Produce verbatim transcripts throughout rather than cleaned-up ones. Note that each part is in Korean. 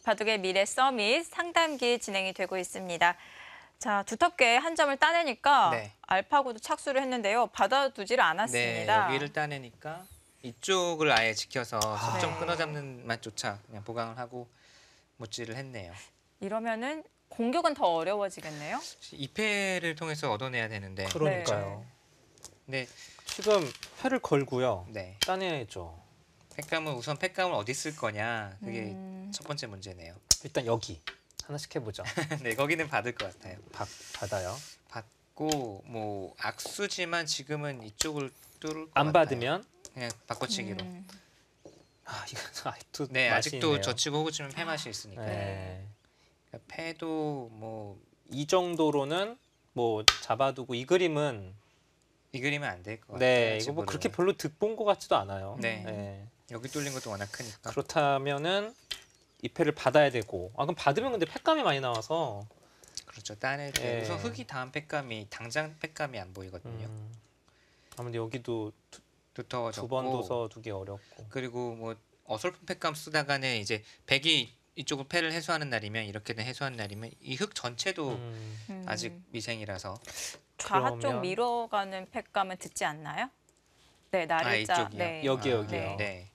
바둑의 미래 서밋 상담기 진행이 되고 있습니다. 자, 두텁게 한 점을 따내니까 네. 알파고도 착수를 했는데요. 받아두지를 네, 않았습니다. 여기를 따내니까 이쪽을 아예 지켜서 속점 네. 끊어잡는 맛조차 그냥 보강을 하고 못질을 했네요. 이러면은 공격은 더 어려워지겠네요. 이 패를 통해서 얻어내야 되는데. 그러니까요. 네, 지금 패를 걸고요. 네. 따내야죠. 팩감은 우선 팩감을 어디 쓸 거냐 그게 음. 첫 번째 문제네요. 일단 여기 하나씩 해보죠. 네, 거기는 받을 것 같아요. 받, 받아요. 받고 뭐 악수지만 지금은 이쪽을 뚫을 것 안 같아요. 받으면 그냥 바꿔치기로. 음. 아 이거 아직도 네, 맛이 아직도 있네요. 젖히고 호구치면 패 맛이 있으니까. 네. 그러니까 패도 뭐 이 이 정도로는 뭐 잡아두고 이 그림은 그림은 안 될 것 같아요. 네 이거 집으로는. 뭐 그렇게 별로 득본 것 같지도 않아요. 네. 네. 여기 뚫린 것도 워낙 크니까. 그렇다면은 이 패를 받아야 되고 아 그럼 받으면 근데 패감이 많이 나와서 그렇죠. 따낼 때 네. 우선 흙이 다음 팩감이 당장 팩감이 안 보이거든요. 음, 아무래도 여기도 두터워졌고 두 번 둬서 두기 어렵고 그리고 뭐 어설픈 팩감 쓰다가는 이제 백이 이쪽을 패를 해소하는 날이면 이렇게는 해소하는 날이면 이 흙 전체도 음, 음. 아직 미생이라서. 좌하 쪽 그러면- 밀어가는 팩감은 듣지 않나요? 네, 아, 나를자. 이쪽이요? 네. 여기 아, 여기요. 네.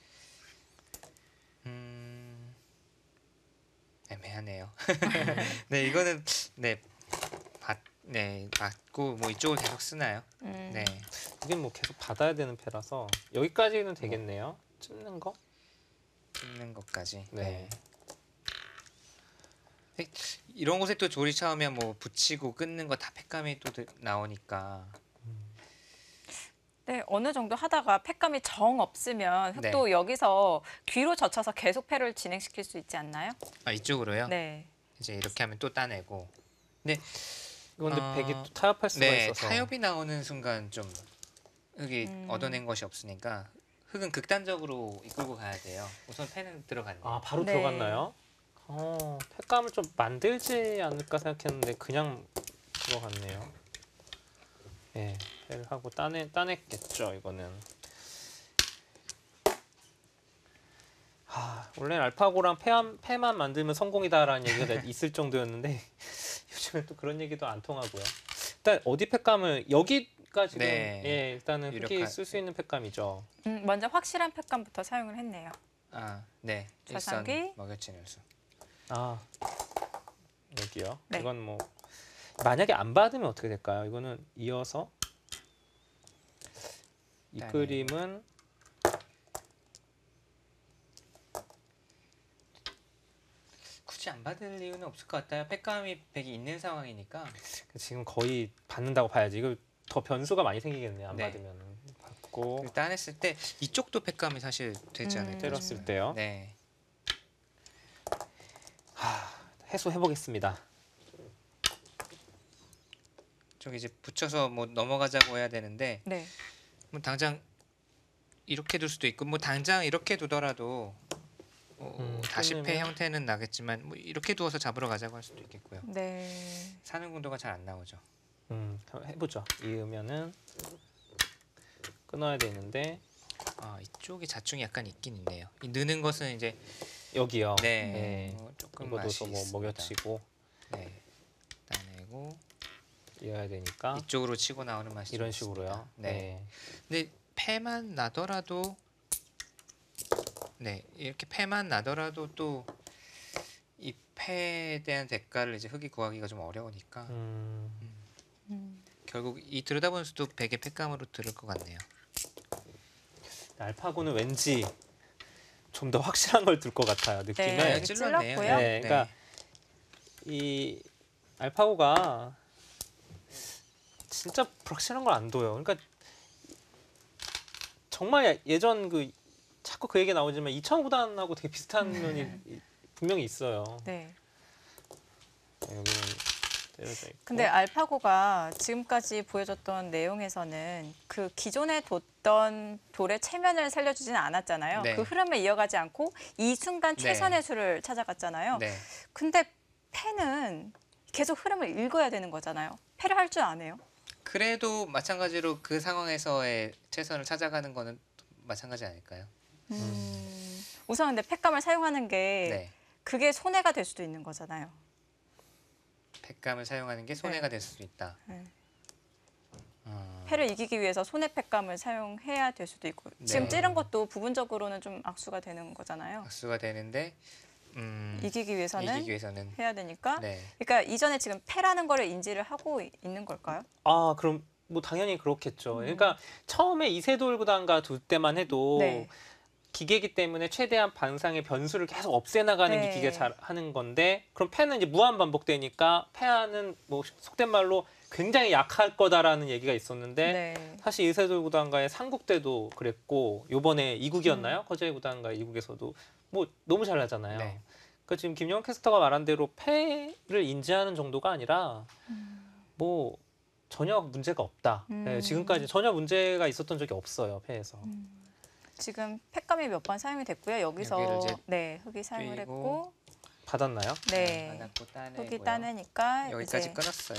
음, 애매하네요. 네, 이거는 네, 받, 네, 받고 뭐 이쪽을 계속 쓰나요? 음. 네, 이게 뭐 계속 받아야 되는 패라서 여기까지는 되겠네요. 찝는 거? 끊는 것까지. 네. 네. 이런 곳에 또 조리 차오면 뭐 붙이고 끊는 거 다 팩감이 또 드- 나오니까. 네, 어느 정도 하다가 팩감이 정 없으면 네. 흙도 여기서 귀로 젖혀서 계속 패를 진행시킬 수 있지 않나요? 아, 이쪽으로요? 네. 이제 이렇게 하면 또 따내고. 네, 이건데 어, 백이 또 타협할 수가 네, 있어서 타협이 나오는 순간 좀 흙이 음. 얻어낸 것이 없으니까 흙은 극단적으로 이끌고 가야 돼요. 우선 패는 들어갔네요. 아 바로 네. 들어갔나요? 어, 팩감을 좀 만들지 않을까 생각했는데 그냥 들어갔네요. 네, 패를 하고 따내 따냈겠죠 이거는. 아, 원래 알파고랑 패만, 패만 만들면 성공이다라는 얘기가 있을 정도였는데 요즘에 또 그런 얘기도 안 통하고요. 일단 어디 팩감을 여기가 지금 네. 예 일단은 흙이 유력한- 쓸 수 있는 팩감이죠. 음, 먼저 확실한 팩감부터 사용을 했네요. 아, 네. 좌상귀. 일선 먹여친 일수. 아 여기요. 네. 이건 뭐 만약에 안 받으면 어떻게 될까요? 이거는 이어서 이 네. 그림은 굳이 안 받을 이유는 없을 것 같아요. 팩감이 백이 있는 상황이니까. 지금 거의 받는다고 봐야지. 이거 더 변수가 많이 생기겠네요. 안 네. 받으면 받고 그 따냈을 때 이쪽도 팩감이 사실 되지 음. 않을까 때렸을 싶어요. 때요. 네. 하, 해소해 보겠습니다. 저기 이제 붙여서 뭐 넘어가자고 해야 되는데 네. 뭐 당장 이렇게 둘 수도 있고 뭐 당장 이렇게 두더라도 뭐 음, 다시 패 끊으면? 형태는 나겠지만 뭐 이렇게 두어서 잡으러 가자고 할 수도 있겠고요. 네. 사는 군도가 잘 안 나오죠. 음, 한번 해보죠. 이으면은 끊어야 되는데 아, 이쪽이 자충이 약간 있긴 있네요. 이 느는 것은 이제 여기요. 네, 네. 뭐 조금 이거 맛이 둬서 뭐 있습니다. 먹여치고 네, 따내고 이어야 되니까 이쪽으로 치고 나오는 맛이 이런 좀 식으로요. 있습니다. 네. 네. 근데 패만 나더라도 네 이렇게 패만 나더라도 또 이 패에 대한 대가를 이제 흙이 구하기가 좀 어려우니까 음, 음. 결국 이 들여다보는 수도 백의 팩감으로 들을 것 같네요. 알파고는 왠지 좀 더 확실한 걸 둘 것 같아요. 느낌에. 네, 네, 여기 찔렀네요. 찔렀고요. 네, 그러니까 이 알파고가 진짜 불확실한 걸 안 둬요. 그러니까 정말 예전 그 자꾸 그 얘기 나오지만 이창호 구단하고 되게 비슷한 면이 분명히 있어요. 네. 네, 여기는 때려져 있고. 근데 알파고가 지금까지 보여줬던 내용에서는 그 기존에 뒀던 돌의 체면을 살려주지는 않았잖아요. 네. 그 흐름을 이어가지 않고 이 순간 네. 최선의 수를 찾아갔잖아요. 네, 근데 패는 계속 흐름을 읽어야 되는 거잖아요. 패를 할 줄 아네요. 그래도 마찬가지로 그 상황에서의 최선을 찾아가는 거는 마찬가지 아닐까요? 음. 우선 근데 팩감을 사용하는 게 네, 그게 손해가 될 수도 있는 거잖아요. 팩감을 사용하는 게 손해가 될 수도 있다. 네. 어, 패를 이기기 위해서 손해 팩감을 사용해야 될 수도 있고 지금 네. 찌른 것도 부분적으로는 좀 악수가 되는 거잖아요. 악수가 되는데 음, 이기기 위해서는 이기기 위해서는 해야 되니까 네. 그러니까 이전에 지금 패라는 거를 인지를 하고 이- 있는 걸까요? 아 그럼 뭐 당연히 그렇겠죠. 음. 그러니까 처음에 이세돌 구단과 둘 때만 해도 네. 기계이기 때문에 최대한 반상의 변수를 계속 없애나가는 네. 게 기계가 잘 하는 건데 그럼 패는 이제 무한 반복되니까 패하는 뭐 속된 말로 굉장히 약할 거다라는 얘기가 있었는데 네. 사실 이세돌 구단과의 삼국 때도 그랬고 요번에 이국이었나요? 음. 거제의 구단과 이국에서도 뭐 너무 잘하잖아요. 네. 그 지금 김영환 캐스터가 말한 대로 패를 인지하는 정도가 아니라 뭐 전혀 문제가 없다. 음. 네, 지금까지 전혀 문제가 있었던 적이 없어요. 패에서. 지금 팩감이 몇 번 사용이 됐고요. 여기서 여기를 이제 네 흙이 사용을 떼고 했고 받았나요? 네 받았고 따내고요. 흙이 따내니까 여기까지 이제 끊었어요.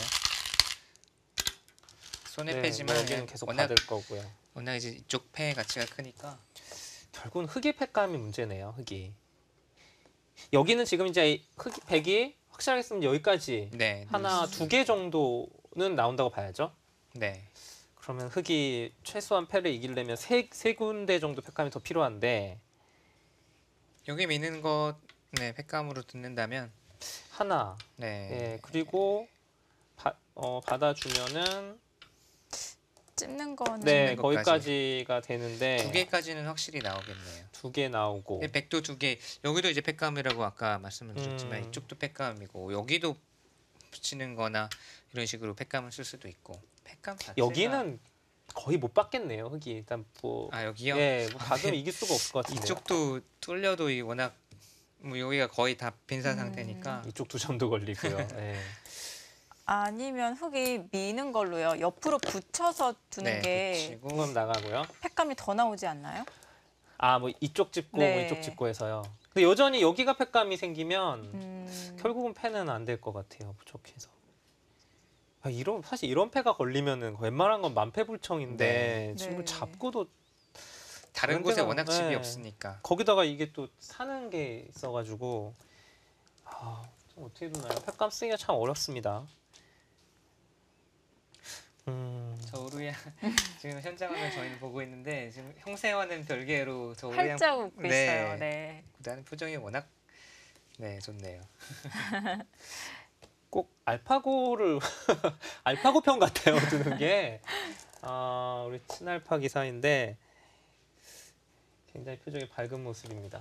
손에 네, 빼지만 뭐 여기는 계속 워낙 받을 거고요. 워낙 이제 이쪽 패의 가치가 크니까 결국은 흙의 팩감이 문제네요. 흙이. 여기는 지금 이제 흙 백이 확실하게 쓰면 여기까지 네. 하나 두 개 정도는 나온다고 봐야죠. 네. 그러면 흙이 최소한 패를 이기려면 세, 세 군데 정도 팩감이 더 필요한데 여기 미는 것 네, 팩감으로 듣는다면 하나. 네. 예, 그리고 바, 어, 받아주면은 찝는 거는 네 찝는 것까지. 거기까지가 되는데 두 개까지는 확실히 나오겠네요. 두 개 나오고 네, 백도 두 개. 여기도 이제 팩감이라고 아까 말씀을 드렸지만 음. 이쪽도 팩감이고 여기도 붙이는 거나 이런 식으로 팩감을 쓸 수도 있고. 팩감 자체가 여기는 거의 못 받겠네요. 흙이 일단 뭐 아, 여기요? 예, 뭐 받으면 이길 수가 없을 것 같은데. 이쪽도 뚫려도 이 워낙 뭐 여기가 거의 다 빈사 음. 상태니까 이쪽 두 점도 걸리고요. 예. 아니면 흙이 미는 걸로요. 옆으로 붙여서 두는 네, 게 붙이고 그럼 나가고요. 팩감이 더 나오지 않나요? 아, 뭐 이쪽 짚고 네. 뭐 이쪽 짚고 해서요. 근데 여전히 여기가 팩감이 생기면 음, 결국은 패는 안 될 것 같아요. 부족해서. 아, 이런 사실 이런 패가 걸리면은 웬만한 건 만패불청인데 네. 지금 네. 잡고도 다른 다른 곳에 데가- 워낙 집이 네. 없으니까. 거기다가 이게 또 사는 게 있어가지고 아, 좀 어떻게 두나요? 팩감 쓰기가 참 어렵습니다. 음, 저 오루야 지금 현장화면 저희는 보고 있는데 지금 형세와는 별개로 저 오루야 활짝 웃고 네. 있어요. 네. 구다는 표정이 워낙 네 좋네요. 꼭 알파고를 알파고 편 같아요. 두는 게 아, 우리 친알파 기사인데 굉장히 표정이 밝은 모습입니다.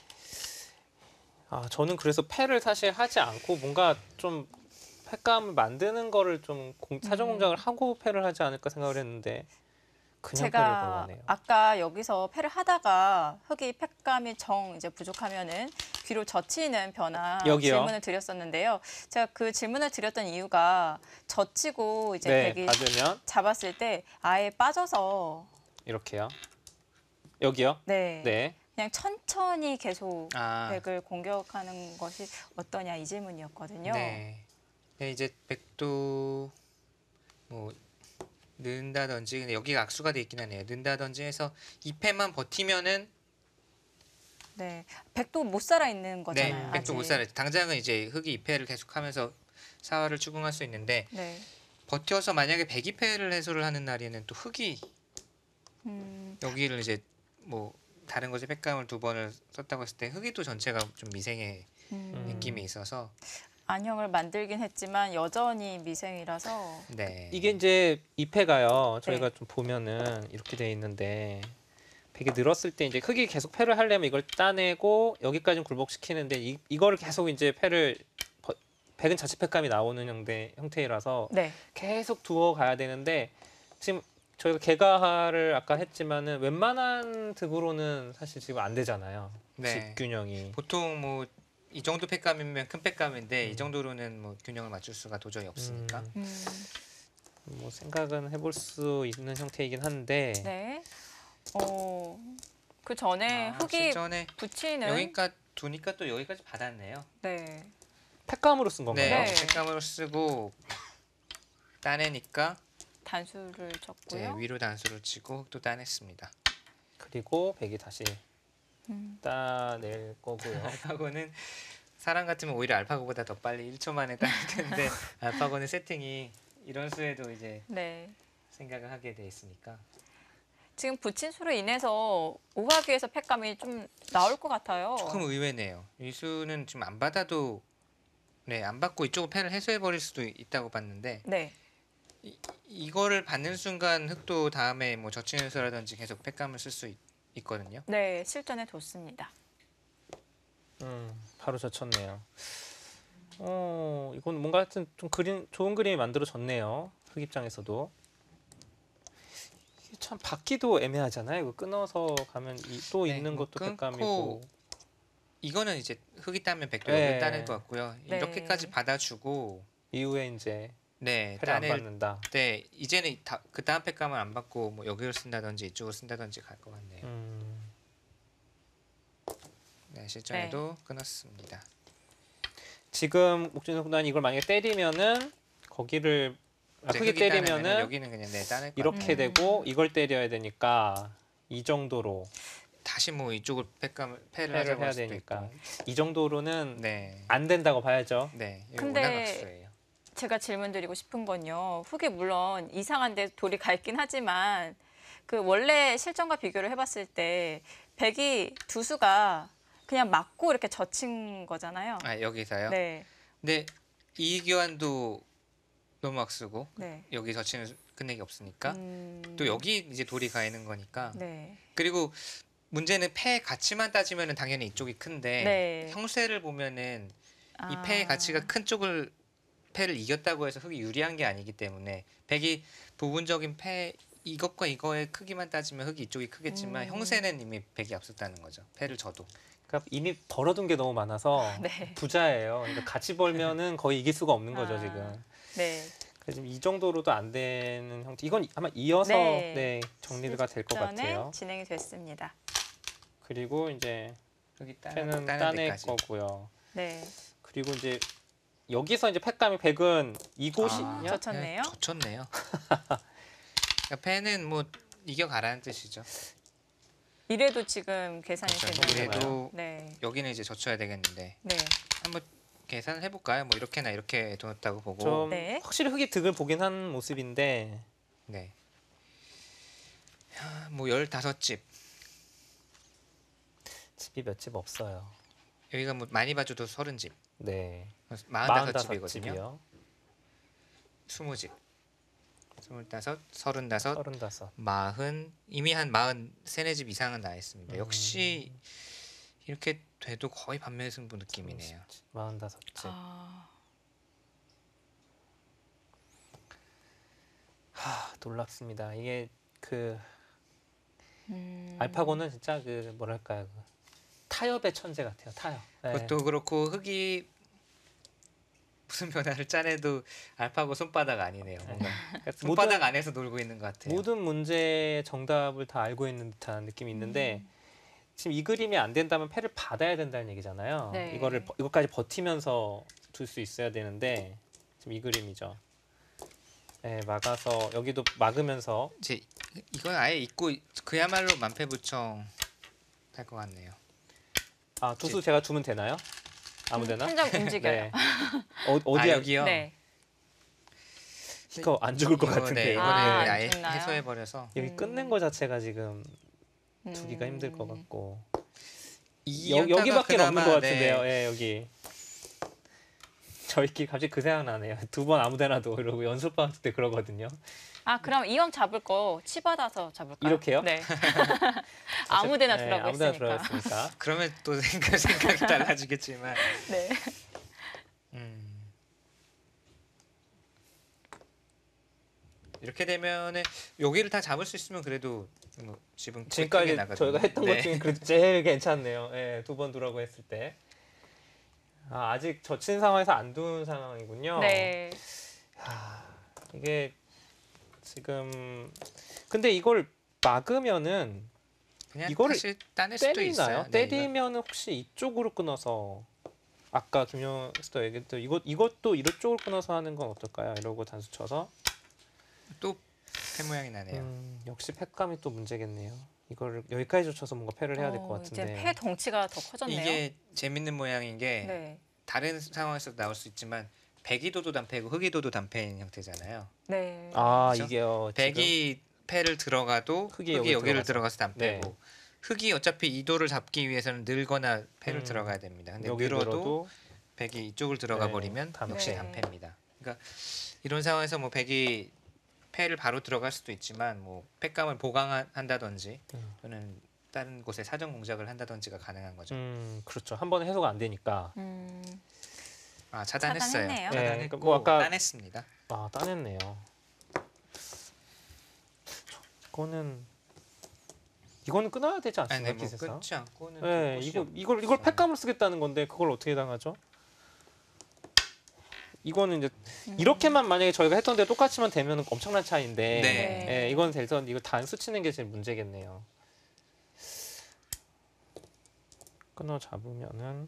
아, 저는 그래서 패를 사실 하지 않고 뭔가 좀 팩감을 만드는 거를 좀 공- 사전 음. 공작을 하고 패를 하지 않을까 생각을 했는데 그냥 패를 제가 걸어내요. 아까 여기서 패를 하다가 흙이 팩감이 정 이제 부족하면은 뒤로 젖히는 변화 여기요? 질문을 드렸었는데요. 제가 그 질문을 드렸던 이유가 젖히고 이제 네, 백이 받으면 잡았을 때 아예 빠져서 이렇게요. 여기요? 네, 네. 그냥 천천히 계속 아, 백을 공격하는 것이 어떠냐 이 질문이었거든요. 네. 네, 이제 백도 뭐 는다든지 근데 여기가 악수가 돼 있긴 하네요. 는다든지 해서 이 패만 버티면은 네, 백도 못 살아 있는 거잖아요. 네, 백도 못 아직. 살아요. 당장은 이제 흑이 이 패를 계속하면서 사활을 추궁할 수 있는데 네, 버텨서 만약에 백이 패를 해소를 하는 날에는 또 흑이 음, 여기를 이제 뭐 다른 것에 팩감을 두 번을 썼다고 했을 때 흑이 또 전체가 좀 미생의 음, 느낌이 있어서 안형을 만들긴 했지만 여전히 미생이라서 네. 이게 이제 이 패가요. 저희가 네. 좀 보면은 이렇게 돼 있는데 백이 늘었을 때 이제 흙이 계속 패를 하려면 이걸 따내고 여기까지는 굴복시키는데 이, 이거를 계속 이제 패를 버- 백은 자체 팩감이 나오는 형태, 형태라서 네, 계속 두어 가야 되는데 지금 저희가 개가를 아까 했지만은 웬만한 득으로는 사실 지금 안 되잖아요. 네. 집균형이. 보통 뭐 이 정도 팩감이면 큰 팩감인데 음. 이 정도로는 뭐 균형을 맞출 수가 도저히 없으니까. 음, 음, 뭐 생각은 해볼 수 있는 형태이긴 한데 네. 어, 그 전에 아, 흙이 실전에 붙이는 여기까지 두니까 또 여기까지 받았네요. 네, 팩감으로 쓴 건가요? 네, 네. 팩감으로 쓰고 따내니까 단수를 이제 쳤고요. 위로 단수를 치고 흑도 따냈습니다. 그리고 백이 다시 음, 따낼 거고요. 하고는 사람 같으면 오히려 알파고보다 더 빨리 일 초 만에 따를 텐데 알파고는 세팅이 이런 수에도 이제 네. 생각을 하게 돼 있으니까. 지금 붙인 수로 인해서 오하기에서 팩감이 좀 나올 것 같아요. 조금 의외네요. 이 수는 지금 안 받아도 네, 안 받고 이쪽을 패를 해소해 버릴 수도 있다고 봤는데 네. 이, 이거를 받는 순간 흑도 다음에 뭐 저치는수라든지 계속 팩감을 쓸 수 있거든요. 네, 실전에 뒀습니다. 음, 바로 젖혔네요. 어, 이건 뭔가 하여튼 좀 그림 좋은 그림이 만들어졌네요. 흑 입장에서도. 이게 참 받기도 애매하잖아요. 이거 끊어서 가면 이, 또 네, 있는 뭐 것도 끊고 백감이고. 이거는 이제 흑이 따면 백도 네. 여기를 따낼 것 같고요. 네. 이렇게까지 받아주고 이후에 이제 네, 패를 안 따낼 받는다. 때 이제는 다, 그 다음 팩감을 안 받고 뭐 여기를 쓴다든지 이쪽을 쓴다든지 갈 것 같네요. 음, 네, 실전에도 끊었습니다. 지금 목준석 구단 이걸 만약에 때리면은 거기를 아, 이제 크게 흑이 따내면은 때리면은 여기는 그냥 네, 따낼 것 이렇게 같아요. 음. 되고 이걸 때려야 되니까 이 정도로 다시 뭐 이쪽을 팩감을 패를 패를 하자고 해야 할 수도 되니까 있고. 이 정도로는 네, 안 된다고 봐야죠. 네, 이거 근데 워낙 악수예요. 제가 질문 드리고 싶은 건요. 흑이 물론 이상한데 돌이 가 있긴 하지만 그 원래 실전과 비교를 해봤을 때 백이 두 수가 그냥 맞고 이렇게 젖힌 거잖아요. 아 여기서요? 네, 근데 이 교환도 너무 악수고 네. 여기 저치는 끝내기 없으니까 음, 또 여기 이제 돌이 가 있는 거니까. 네, 그리고 문제는 패 가치만 따지면은 당연히 이쪽이 큰데 네. 형세를 보면은 이 아, 패의 가치가 큰 쪽을 패를 이겼다고 해서 흑이 유리한 게 아니기 때문에 백이 부분적인 패 이것과 이거의 크기만 따지면 흑이 이쪽이 크겠지만 음. 형세는 이미 백이 앞섰다는 거죠. 패를 져도. 그러니까 이미 벌어둔 게 너무 많아서 네. 부자예요. 그러니까 같이 벌면은 거의 이길 수가 없는 거죠 아. 지금. 네. 그래서 지금 이 정도로도 안 되는 형태. 이건 아마 이어서 네. 네, 정리가 될 것 실전에 같아요. 진행이 됐습니다. 그리고 이제 흑이 따, 패는 따는 따낼 데까지. 거고요. 네, 그리고 이제 여기서 이제 팩감이 백은 이곳이냐? 아, 젖혔네요. 네, 젖혔네요. 그러니까 패는 뭐 이겨가라는 뜻이죠. 이래도 지금 계산이 그렇죠. 되네요. 이래도 네, 여기는 이제 젖혀야 되겠는데 네. 한번 계산을 해볼까요? 뭐 이렇게나 이렇게 뒀다고 보고. 좀 네. 확실히 흑이 득을 보긴 한 모습인데 네. 야, 뭐 열다섯 집. 집이 몇 집 없어요. 여기가 뭐 많이 봐줘도 서른 집. 네. 마흔다섯 집이거든요. 집이요. 스무 집. 스물다섯, 서른다섯, 서른다섯. 마흔. 이미 한 마흔 세네 집 이상은 나 있습니다. 역시 이렇게 돼도 거의 반면 승부 느낌이네요. 마흔다섯 집. 아, 하, 놀랍습니다. 이게 그 음, 알파고는 진짜 그 뭐랄까요? 그 타협의 천재 같아요. 타협. 네. 그것도 그렇고 흑이 무슨 변화를 짜내도 알파고 손바닥 아니네요. 뭔가 그러니까 손바닥 모든, 안에서 놀고 있는 것 같아요. 모든 문제의 정답을 다 알고 있는 듯한 느낌이 있는데 지금 이 그림이 안 된다면 패를 받아야 된다는 얘기잖아요. 네. 이거를 버- 이것까지 버티면서 둘 수 있어야 되는데 지금 이 그림이죠. 네, 막아서 여기도 막으면서 이제 이건 아예 잊고 그야말로 만패부청 할 것 같네요. 아 두수 제가 주면 되나요? 아무데나? 한 점 움직여요. 네. 어, 어디 아, 여기요? 네. 이거 안 죽을 것 이거, 네, 같은데 이거는 아, 아예 안 죽나요? 해소해 버려서 여기 음. 끝낸 거 자체가 지금 두기가 음, 힘들 것 같고 이 여, 연타가 여기밖에 없는 그나마, 것 같은데요. 네, 예, 여기 저희끼리 갑자기 그 생각 나네요. 두 번 아무데나 둬 이러고 연습 받을 때 그러거든요. 아, 그럼 이왕 잡을 거 치받아서 잡을까요? 이렇게요? 네. 아무데나 네, 두라고 아무데나 했으니까. 두라고 했으니까. 그러면 또 생각 생각이 달라지겠지만 네. 음. 이렇게 되면은 여기를 다 잡을 수 있으면 그래도 뭐 지금 지금까지 획득이 나거든요. 저희가 했던 네. 것 중에 그래도 제일 괜찮네요. 예, 두 번 두라고 했을 때. 아, 아직 젖힌 상황에서 안 둔 상황이군요. 네. 야, 이게 지금 근데 이걸 막으면은 그냥 이거를 사실 따낼 수도 때리나요? 있어요. 네, 때리면은 혹시 이쪽으로 끊어서 아까 김용 스터 얘기했던 이것 이것도 이쪽으로 끊어서 하는 건 어떨까요? 이러고 단수 쳐서 또패 모양이 나네요. 음, 역시 팩감이 또 문제겠네요. 이거를 여기까지 젖혀서 뭔가 패를 해야 될 것 어, 같은데. 이제 패 덩치가 더 커졌네요. 이게 재밌는 모양인 게 네. 다른 상황에서 나올 수 있지만 백이도도 단패고 흑이도도 단패인 형태잖아요. 네. 아 그렇죠? 이게요. 지금 백이 패를 들어가도 흑이 흑이, 여기 여기를 들어가서. 들어가서 단패고 네. 흑이 어차피 이도를 잡기 위해서는 늘거나 패를 음, 들어가야 됩니다. 근데 여기 늘어도 늘어도 백이 이쪽을 들어가 네, 버리면 단패. 역시 네. 단패입니다. 그러니까 이런 상황에서 뭐 백이 패를 바로 들어갈 수도 있지만 뭐 패감을 보강한다든지 음. 또는 다른 곳에 사전 공작을 한다든지가 가능한 거죠. 음 그렇죠. 한 번에 해소가 안 되니까. 음, 아 차단했어요. 차단했네요. 네, 차단했고 뭐 아까- 따냈습니다. 아 따냈네요. 이거는 이거는 끊어야 되지 아니 않습니까? 네, 뭐 기세상? 끊지 않고는 네, 또 이거 꽃이 이걸 이걸 없어요. 팩감을 쓰겠다는 건데 그걸 어떻게 당하죠? 이거는 이제 음. 이렇게만 만약에 저희가 했던 데 똑같이만 되면 엄청난 차이인데, 네. 예, 이건 돼서 이거 단수 치는 게 제일 문제겠네요. 끊어 잡으면은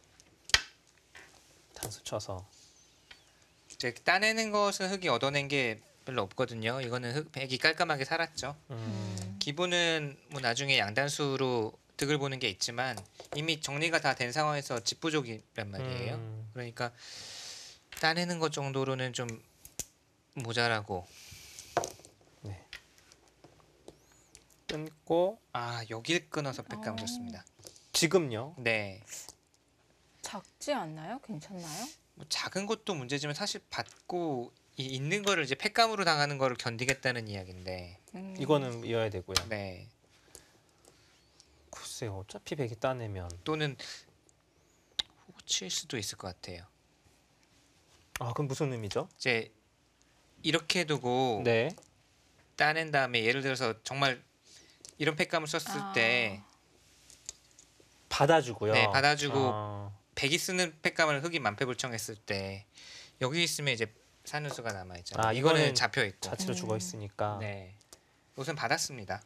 단수 쳐서 이제 따내는 것은 흑이 얻어낸 게 별로 없거든요. 이거는 흑 백이 깔끔하게 살았죠. 음, 음. 기분은 뭐 나중에 양단수로 득을 보는 게 있지만 이미 정리가 다 된 상황에서 집부족이란 말이에요. 음, 그러니까 따내는 것 정도로는 좀 모자라고. 끊고 아 여길 끊어서 백감 어. 줬습니다. 지금요. 네. 작지 않나요? 괜찮나요? 뭐 작은 것도 문제지만 사실 받고 이 있는 거를 이제 팩감으로 당하는 거를 견디겠다는 이야기인데. 음. 이거는 이어야 되고요. 네. 글쎄요. 어차피 백이 따내면 또는 후고 칠 수도 있을 것 같아요. 아 그럼 무슨 의미죠? 이제 이렇게 두고 네. 따낸 다음에 예를 들어서 정말 이런 팩감을 썼을 아. 때 받아주고요. 네, 받아주고 아, 백이 쓰는 팩감을 흑이 만패불청했을 때 여기 있으면 이제 산우수가 남아 있잖아요. 아, 이거는 이거는 잡혀 있고. 자체로 음. 죽어 있으니까. 네. 우선 받았습니다.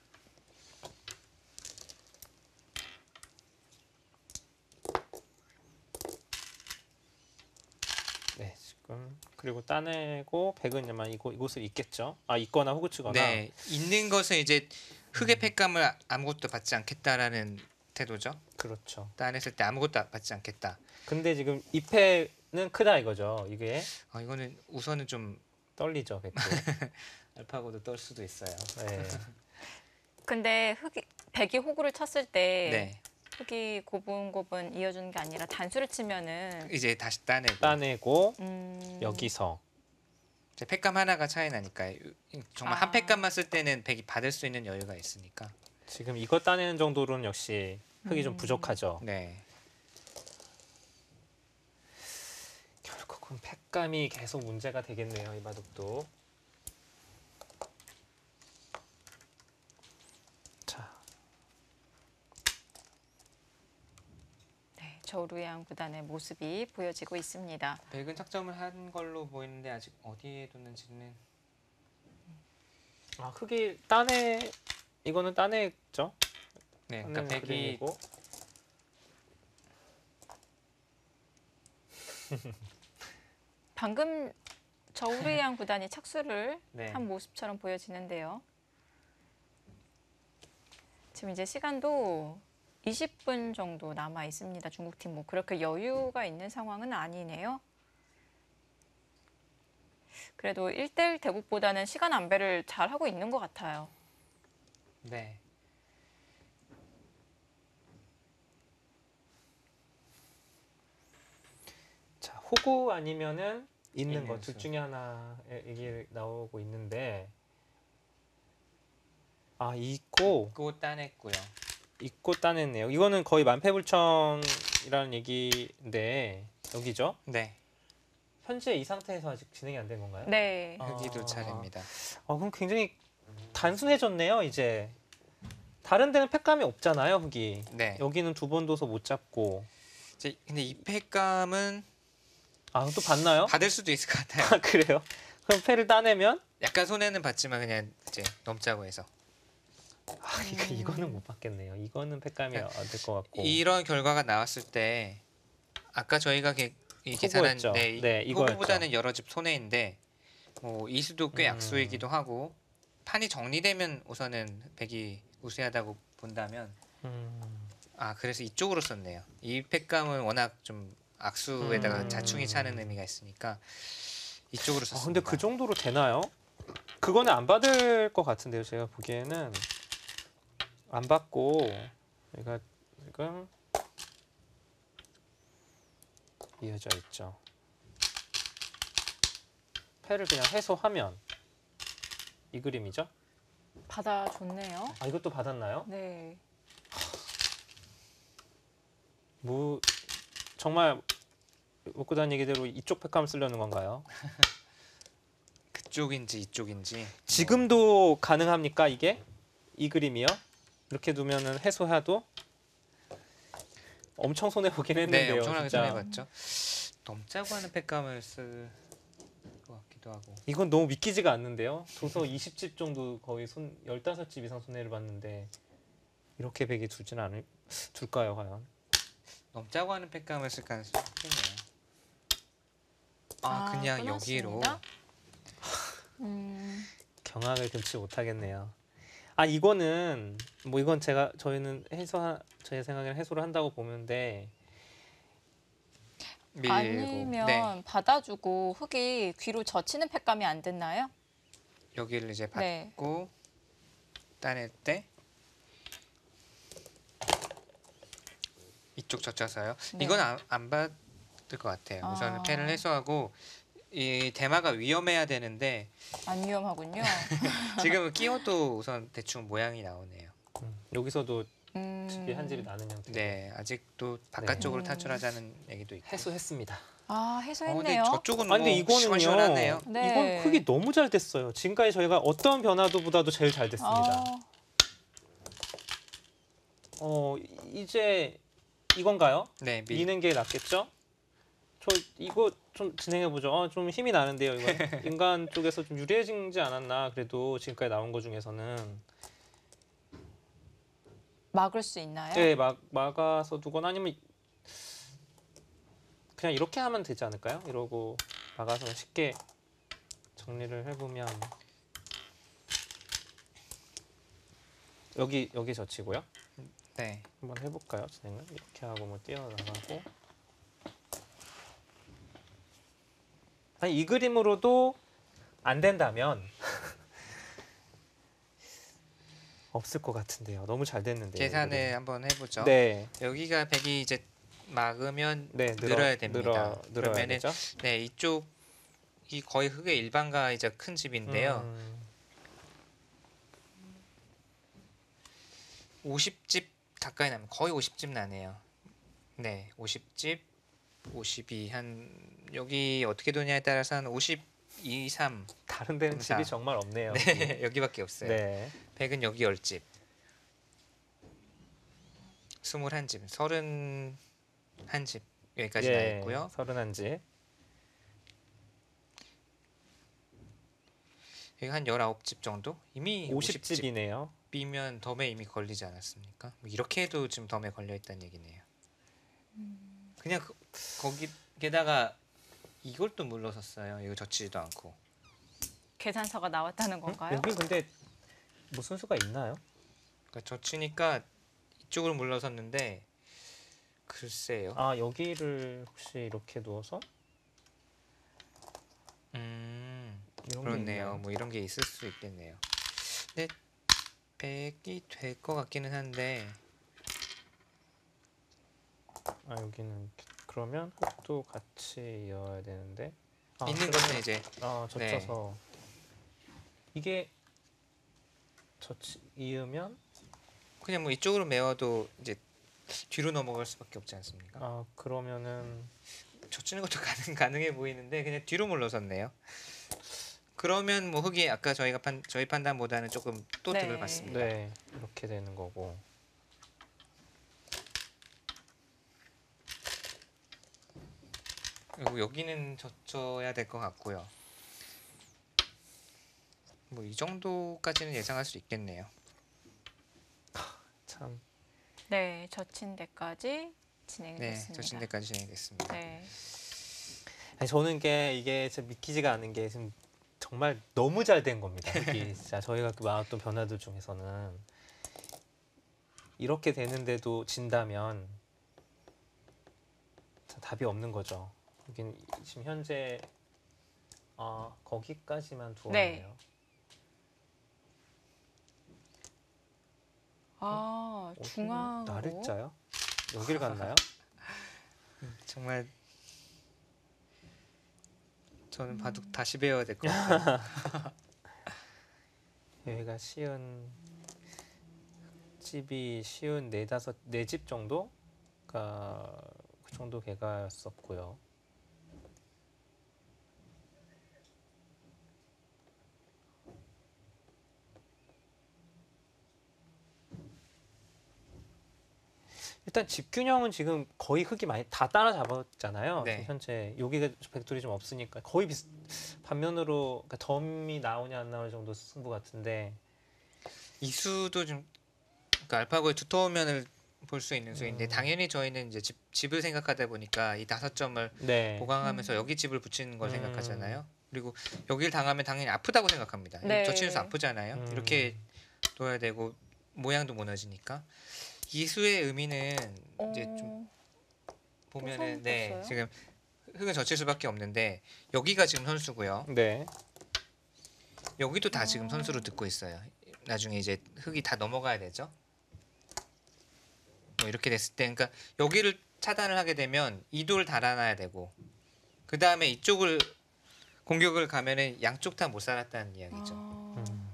네, 지금 그리고 따내고 백은 아마 이곳 이곳을 있겠죠. 아 있거나 호구 치거나. 네. 있는 것은 이제 흑의 팩감을 아무것도 받지 않겠다라는 태도죠. 그렇죠. 따냈을 때 아무것도 받지 않겠다. 근데 지금 이 패는 크다 이거죠. 이게 아, 이거는 우선은 좀 떨리죠, 백도. 알파고도 떨 수도 있어요. 네. 근데 흑이 백이 호구를 쳤을 때 네. 흑이 고분고분 이어주는 게 아니라 단수를 치면은 이제 다시 따내고 따내고 음, 여기서 이제 팩감 하나가 차이 나니까 정말 아. 한 팩감만 쓸 때는 백이 받을 수 있는 여유가 있으니까. 지금 이거 따내는 정도로는 역시 흙이 좀 음. 부족하죠. 네. 결국은 팩감이 계속 문제가 되겠네요, 이 바둑도. 자, 네, 저루양 구단의 모습이 보여지고 있습니다. 백은 착점을 한 걸로 보이는데 아직 어디에 뒀는지는 아 흙이 따내 이거는 따내죠. 네, 그러니까 따내는 백이 그림이고. 방금 저우르양 구단이 착수를 네. 한 모습처럼 보여지는데요. 지금 이제 시간도 이십 분 정도 남아 있습니다. 중국팀 뭐 그렇게 여유가 있는 상황은 아니네요. 그래도 일 대일 대국보다는 시간 안배를 잘 하고 있는 것 같아요. 네. 자, 호구 아니면은 있는 있는 것 둘 수. 중에 하나 얘기 나오고 있는데 아 있고 고 따냈고요. 있고 따냈네요. 이거는 거의 만패불청이라는 얘기인데 여기죠. 네. 현재 이 상태에서 아직 진행이 안 된 건가요? 네. 아. 여기도 차례입니다. 아 그럼 굉장히 단순해졌네요. 이제 다른 데는 팩감이 없잖아요, 흙이. 네. 여기는 두 번 둬서 못 잡고. 이제 근데 이 팩감은 아 또 봤나요? 받을 수도 있을 것 같아요. 아 그래요? 그럼 패를 따내면 약간 손해는 봤지만 그냥 이제 넘자고 해서 아 이거, 이거는 못 받겠네요. 이거는 팩감이 안 될 것 같고. 이런 결과가 나왔을 때 아까 저희가 게, 이 계산한 호구였죠. 네, 네, 이거였죠. 호구보다는 여러 집 손해인데 뭐 이수도 꽤 음. 악수이기도 하고 판이 정리되면 우선은 백이 우세하다고 본다면 음, 아 그래서 이쪽으로 썼네요. 이 팩감은 워낙 좀 악수에다가 음. 자충이 차는 의미가 있으니까 이쪽으로 아, 썼습니다. 근데 그 정도로 되나요? 그거는 안 받을 것 같은데요. 제가 보기에는 안 받고 얘가 지금 이어져 있죠. 패를 그냥 해소하면 이 그림이죠. 받아줬네요. 아 이것도 받았나요? 네. 뭐 정말 먹고 다니기대로 이쪽 팩감을 쓰려는 건가요? 그쪽인지 이쪽인지 지금도 가능합니까 이게? 이 그림이요? 이렇게 두면은 해소해도 엄청 손해 보긴 네, 했는데요. 엄청나게 진짜. 손해봤죠. 넘자고 하는 팩감을 쓸 것 같기도 하고. 이건 너무 믿기지가 않는데요. 도서 이십 집 정도 거의 손 십오 집 이상 손해를 봤는데 이렇게 백이 두진 않을 둘까요 과연? 넘자고 하는 팩감을 쓸 가능성이 있겠네요. 아, 아, 그냥 끊었습니다. 여기로. 음, 경악을 금치 못하겠네요. 아 이거는 뭐 이건 제가 저희는 해소 제 생각에는 해소를 한다고 보는데 밀고. 아니면 네, 받아주고 흙이 귀로 젖히는 팩감이 안 됐나요? 여기를 이제 네. 받고 따낼 때 이쪽 젖혀서요. 네. 이건 안, 안 받을 것 같아요. 우선은 아. 펜을 해소하고 이 대마가 위험해야 되는데 안 위험하군요. 지금은 끼워도 우선 대충 모양이 나오네요. 음, 여기서도 음, 집이 한 집이 나는 형태. 네, 아직도 바깥쪽으로 네. 탈출하자는 얘기도 있고. 해소했습니다. 아, 어, 근데 해소했네요. 저쪽은 아 근데 뭐 이거는요. 시원시원하네요. 네. 이건 흙이 너무 잘 됐어요. 지금까지 저희가 어떤 변화도보다도 제일 잘 됐습니다. 아, 어 이제 이건가요? 네, 밀. 미는 게 낫겠죠? 저 이거 좀 진행해 보죠. 어, 좀 힘이 나는데요. 이거 인간 쪽에서 좀 유리해지지 않았나? 그래도 지금까지 나온 것 중에서는 막을 수 있나요? 네, 막 막아서 두거나 아니면 그냥 이렇게 하면 되지 않을까요? 이러고 막아서 쉽게 정리를 해보면 여기 여기 젖히고요. 네. 한번 해볼까요? 진행을 이렇게 하고 뭐 뛰어나가고. 아니, 이 그림으로도 안 된다면 없을 것 같은데요. 너무 잘 됐는데요. 계산을 한번 해보죠. 이 그림. 네, 여기가 백이 이제 막으면 네 늘어, 늘어야 됩니다. 늘어, 늘어야 그러면은 되죠. 네, 이쪽이 거의 흙의 일반가이자 큰 집인데요. 음, 오십 집 가까이 나면 거의 오십 집 나네요. 네, 오십 집, 오십이 한 여기 어떻게 도냐에 따라서 한 오십이, 삼. 다른 데는 감사. 집이 정말 없네요. 네, 여기밖에 없어요. 네. 백은 여기 열 집. 스물한 집, 서른한 집 여기까지 나 있고요. 서른한 집. 여기 한 열아홉 집 정도? 이미 오십 집이네요. 오십 집이면 덤에 이미 걸리지 않았습니까? 뭐 이렇게 해도 지금 덤에 걸려 있다는 얘기네요. 그냥 그, 거기 게다가 이걸 또 물러섰어요. 이거 젖히지도 않고. 계산서가 나왔다는 건가요? 여기 근데 무슨 수가 있나요? 그러니까 젖히니까 이쪽으로 물러섰는데 글쎄요. 아 여기를 혹시 이렇게 누워서 음, 이런 게 그렇네요. 있나요? 뭐 이런 게 있을 수 있겠네요. 근데 백이 될 것 같기는 한데 아 여기는 이렇게. 그러면 흙도 같이 이어야 되는데 아, 있는 그러면- 것은 이제 아 네. 젖혀서 이게 젖히 이으면 그냥 뭐 이쪽으로 메워도 이제 뒤로 넘어갈 수밖에 없지 않습니까? 아 그러면은 젖히는 것도 가능 가능해 보이는데 그냥 뒤로 물러섰네요. 그러면 뭐 흙이 아까 저희가 판 저희 판단보다는 조금 또 네. 득을 받습니다. 네 이렇게 되는 거고 그리고 여기는 젖혀야 될 것 같고요. 뭐 이 정도까지는 예상할 수 있겠네요. 참 네, 젖힌 데까지 네, 진행됐습니다. 젖힌 데까지 진행됐습니다. 네. 아니, 저는 게 이게 진짜 믿기지가 않은 게 지금 정말 너무 잘 된 겁니다. 이게 진짜 저희가 그 많았던 변화들 중에서는 이렇게 되는데도 진다면 자, 답이 없는 거죠. 여긴 지금 현재 어, 거기까지만 두었네요. 네. 아, 어디로? 중앙으로. 나를 짜요? 여길 갔나요? 정말 저는 바둑 다시 배워야 될 것 같아요. 여기가 쉬운 집이 쉬운 네다섯 네 집 정도가 그 정도 개가였었고요. 일단 집균형은 지금 거의 흙이 많이 다 따라잡았잖아요. 네. 지금 현재 여기가 백돌이 좀 없으니까 거의 비슷. 반면으로 그러니까 덤이 나오냐 안 나오냐 정도 승부 같은데. 이수도 좀 그러니까 알파고의 두터운 면을 볼 수 있는 수인데 음. 당연히 저희는 이제 집, 집을 생각하다 보니까 이 다섯 점을 네. 보강하면서 여기 집을 붙이는 걸 음. 생각하잖아요. 그리고 여기를 당하면 당연히 아프다고 생각합니다. 네. 저 치는 수 아프잖아요. 음. 이렇게 둬야 되고 모양도 무너지니까. 이수의 의미는 이제 좀 어, 보면은 또 네 선수 지금 흙은 젖힐 수밖에 없는데 여기가 지금 선수고요. 네. 여기도 다 어. 지금 선수로 듣고 있어요. 나중에 이제 흙이 다 넘어가야 되죠. 뭐 이렇게 됐을 때, 그러니까 여기를 차단을 하게 되면 이돌 달아놔야 되고, 그 다음에 이쪽을 공격을 가면은 양쪽 다 못 살았다는 이야기죠. 아, 음.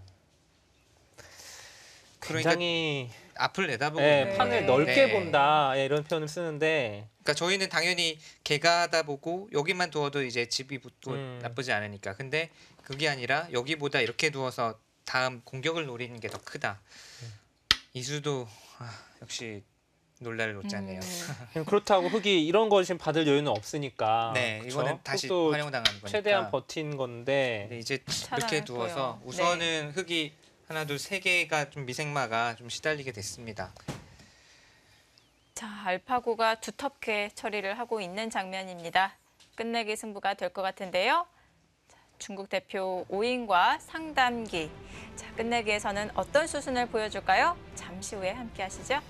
그러니까 굉장히 앞을 내다보고 예, 있는 판을 거예요. 넓게 네. 본다 예, 이런 표현을 쓰는데 그러니까 저희는 당연히 개가하다 보고 여기만 두어도 이제 집이 붙고 음. 나쁘지 않으니까. 근데 그게 아니라 여기보다 이렇게 두어서 다음 공격을 노리는 게 더 크다. 음. 이수도 아, 역시 놀랄 노자네요. 음, 그렇다고 흙이 이런 걸 지금 받을 여유는 없으니까 네, 그쵸? 이거는 다시 흙도 활용당하는 거니까. 최대한 버틴 건데 네, 이제 이렇게 차단할 두어서 거예요. 우선은 흙이 하나 둘 세 개가 좀 미생마가 좀 시달리게 됐습니다. 자, 알파고가 두텁게 처리를 하고 있는 장면입니다. 끝내기 승부가 될 것 같은데요. 자, 중국 대표 오인과 상담기. 자, 끝내기에서는 어떤 수순을 보여줄까요? 잠시 후에 함께 하시죠.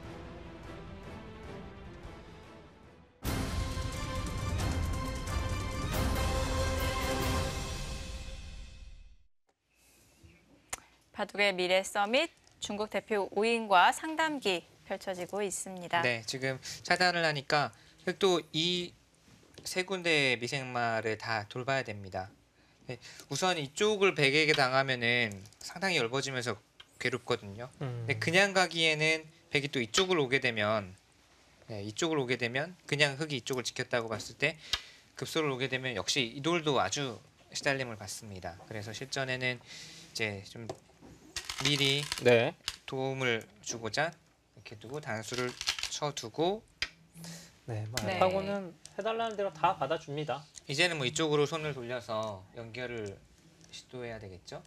바둑의 미래 서밋 중국 대표 오인과 상담기 펼쳐지고 있습니다. 네, 지금 차단을 하니까 흙도 이 세 군데의 미생마를 다 돌봐야 됩니다. 네, 우선 이쪽을 백에게 당하면은 상당히 넓어지면서 괴롭거든요. 음. 근데 그냥 가기에는 백이 또 이쪽을 오게 되면 네, 이쪽을 오게 되면 그냥 흙이 이쪽을 지켰다고 봤을 때 급소를 오게 되면 역시 이 돌도 아주 시달림을 받습니다. 그래서 실전에는 이제 좀 미리 네. 도움을 주고자 이렇게 두고 단수를 쳐두고 네, 뭐 네. 알파고는 해달라는 대로 다 받아줍니다. 이제는 뭐 이쪽으로 손을 돌려서 연결을 시도해야 되겠죠?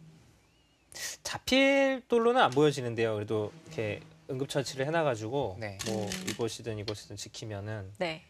잡힐 돌로는 안 보여지는데요. 그래도 이렇게 응급처치를 해놔가지고 네. 뭐 음. 이곳이든 이곳이든 지키면은 네.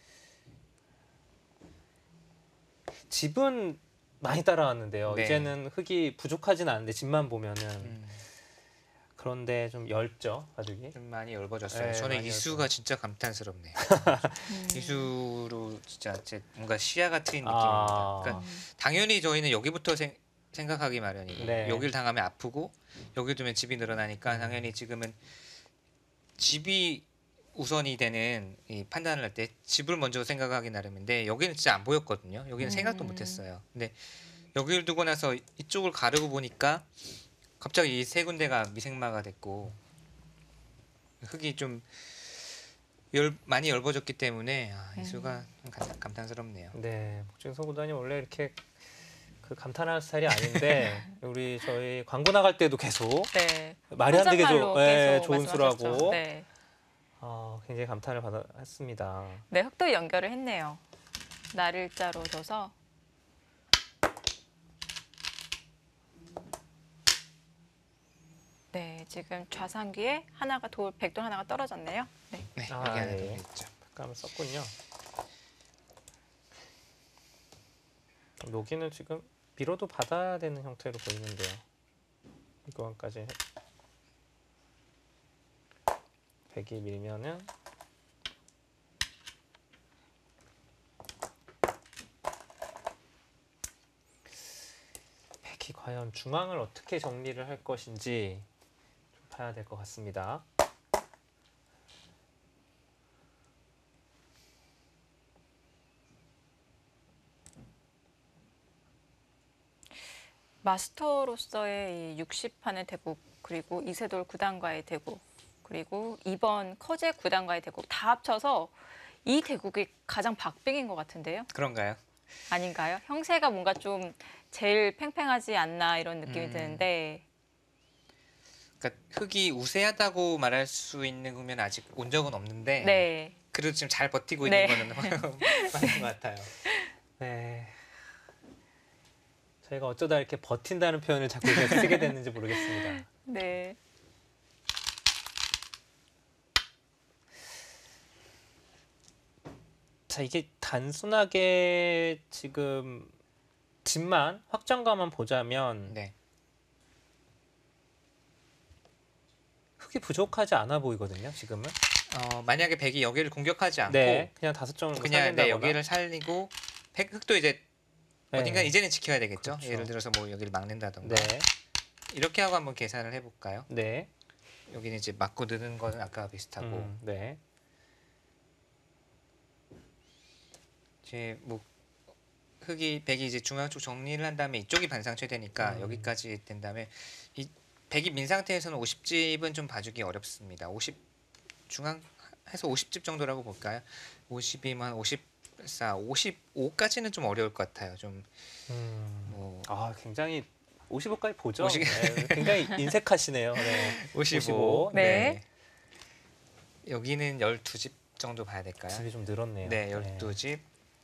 집은 많이 따라왔는데요. 네. 이제는 흙이 부족하진 않은데 집만 보면은 음, 그런데 좀 얇죠 바둑이. 좀 많이 넓어졌어요. 네, 저는 많이 이수가 넓어요. 진짜 감탄스럽네요. 음. 이수로 진짜 제 뭔가 시야가 트인 아. 느낌입니다. 그러니까 당연히 저희는 여기부터 생, 생각하기 마련이에요. 네. 여길 당하면 아프고 여기 두면 집이 늘어나니까 음. 당연히 지금은 집이 우선이 되는 이 판단을 할 때 집을 먼저 생각하기 나름인데 여기는 진짜 안 보였거든요. 여기는 음. 생각도 못했어요. 근데 여기를 두고 나서 이쪽을 가르고 보니까 갑자기 이 세 군데가 미생마가 됐고 흙이 좀 열, 많이 넓어졌기 때문에 아, 이수가 좀 감- 감탄스럽네요. 네, 목진서 구단이 원래 이렇게 그 감탄할 스타일이 아닌데 우리 저희 광고 나갈 때도 계속 네. 말이 안 되게 혼잣말로 조, 예, 계속 좋은 말씀하셨죠. 수라고 네. 어, 굉장히 감탄을 받아 했습니다. 네, 흙도 연결을 했네요. 날일자로 둬서. 네, 지금 좌상기에 하나가 돌, 백돌 하나가 떨어졌네요. 네. 네, 아, 여기 하나 더 예. 있죠. 감을 썼군요. 여기는 지금 밀어도 받아야 되는 형태로 보이는데요. 이거까지 백이 밀면은 과연 중앙을 어떻게 정리를 할 것인지 좀 봐야 될 것 같습니다. 마스터로서의 이 육십 판의 대국, 그리고 이세돌 구단과의 대국, 그리고 이번 커제 구단과의 대국 다 합쳐서 이 대국이 가장 박빙인 것 같은데요? 그런가요? 아닌가요? 형세가 뭔가 좀 제일 팽팽하지 않나 이런 느낌이 음. 드는데 그러니까 흙이 우세하다고 말할 수 있는 국면 아직 온 적은 없는데 네. 그래도 지금 잘 버티고 네. 있는 거는 맞는 것 같아요. 네. 저희가 어쩌다 이렇게 버틴다는 표현을 자꾸 이렇게 쓰게 됐는지 모르겠습니다. 네. 자, 이게 단순하게 지금 집만 확정가만 보자면 네. 흙이 부족하지 않아 보이거든요. 지금은. 어, 만약에 백이 여기를 공격하지 않고 네, 그냥 다섯 점을 그냥 네, 살린다거나. 여기를 살리고 백, 흙도 이제 네. 어딘가 이제는 지켜야 되겠죠. 그렇죠. 예를 들어서 뭐 여기를 막는다던가. 네, 이렇게 하고 한번 계산을 해볼까요? 네, 여기는 이제 막고 느는 거는 아까와 비슷하고 음, 네, 이제 뭐 흙이 백이 이제 중앙 쪽 정리를 한 다음에 이쪽이 반상 최대니까 음. 여기까지 된 다음에 이 백이 민 상태에서는 오십 집은 좀 봐주기 어렵습니다. 오십 중앙 해서 오십 집 정도라고 볼까요? 오십이면 오십사, 오십오까지는 좀 어려울 것 같아요. 좀 음. 뭐 아, 굉장히 오십오까지 보죠. 오십 네, 굉장히 인색하시네요. 네. 오십오. 오십오. 네. 여기는 열두 집 정도 봐야 될까요? 집이 좀 늘었네요. 네, 열두 집.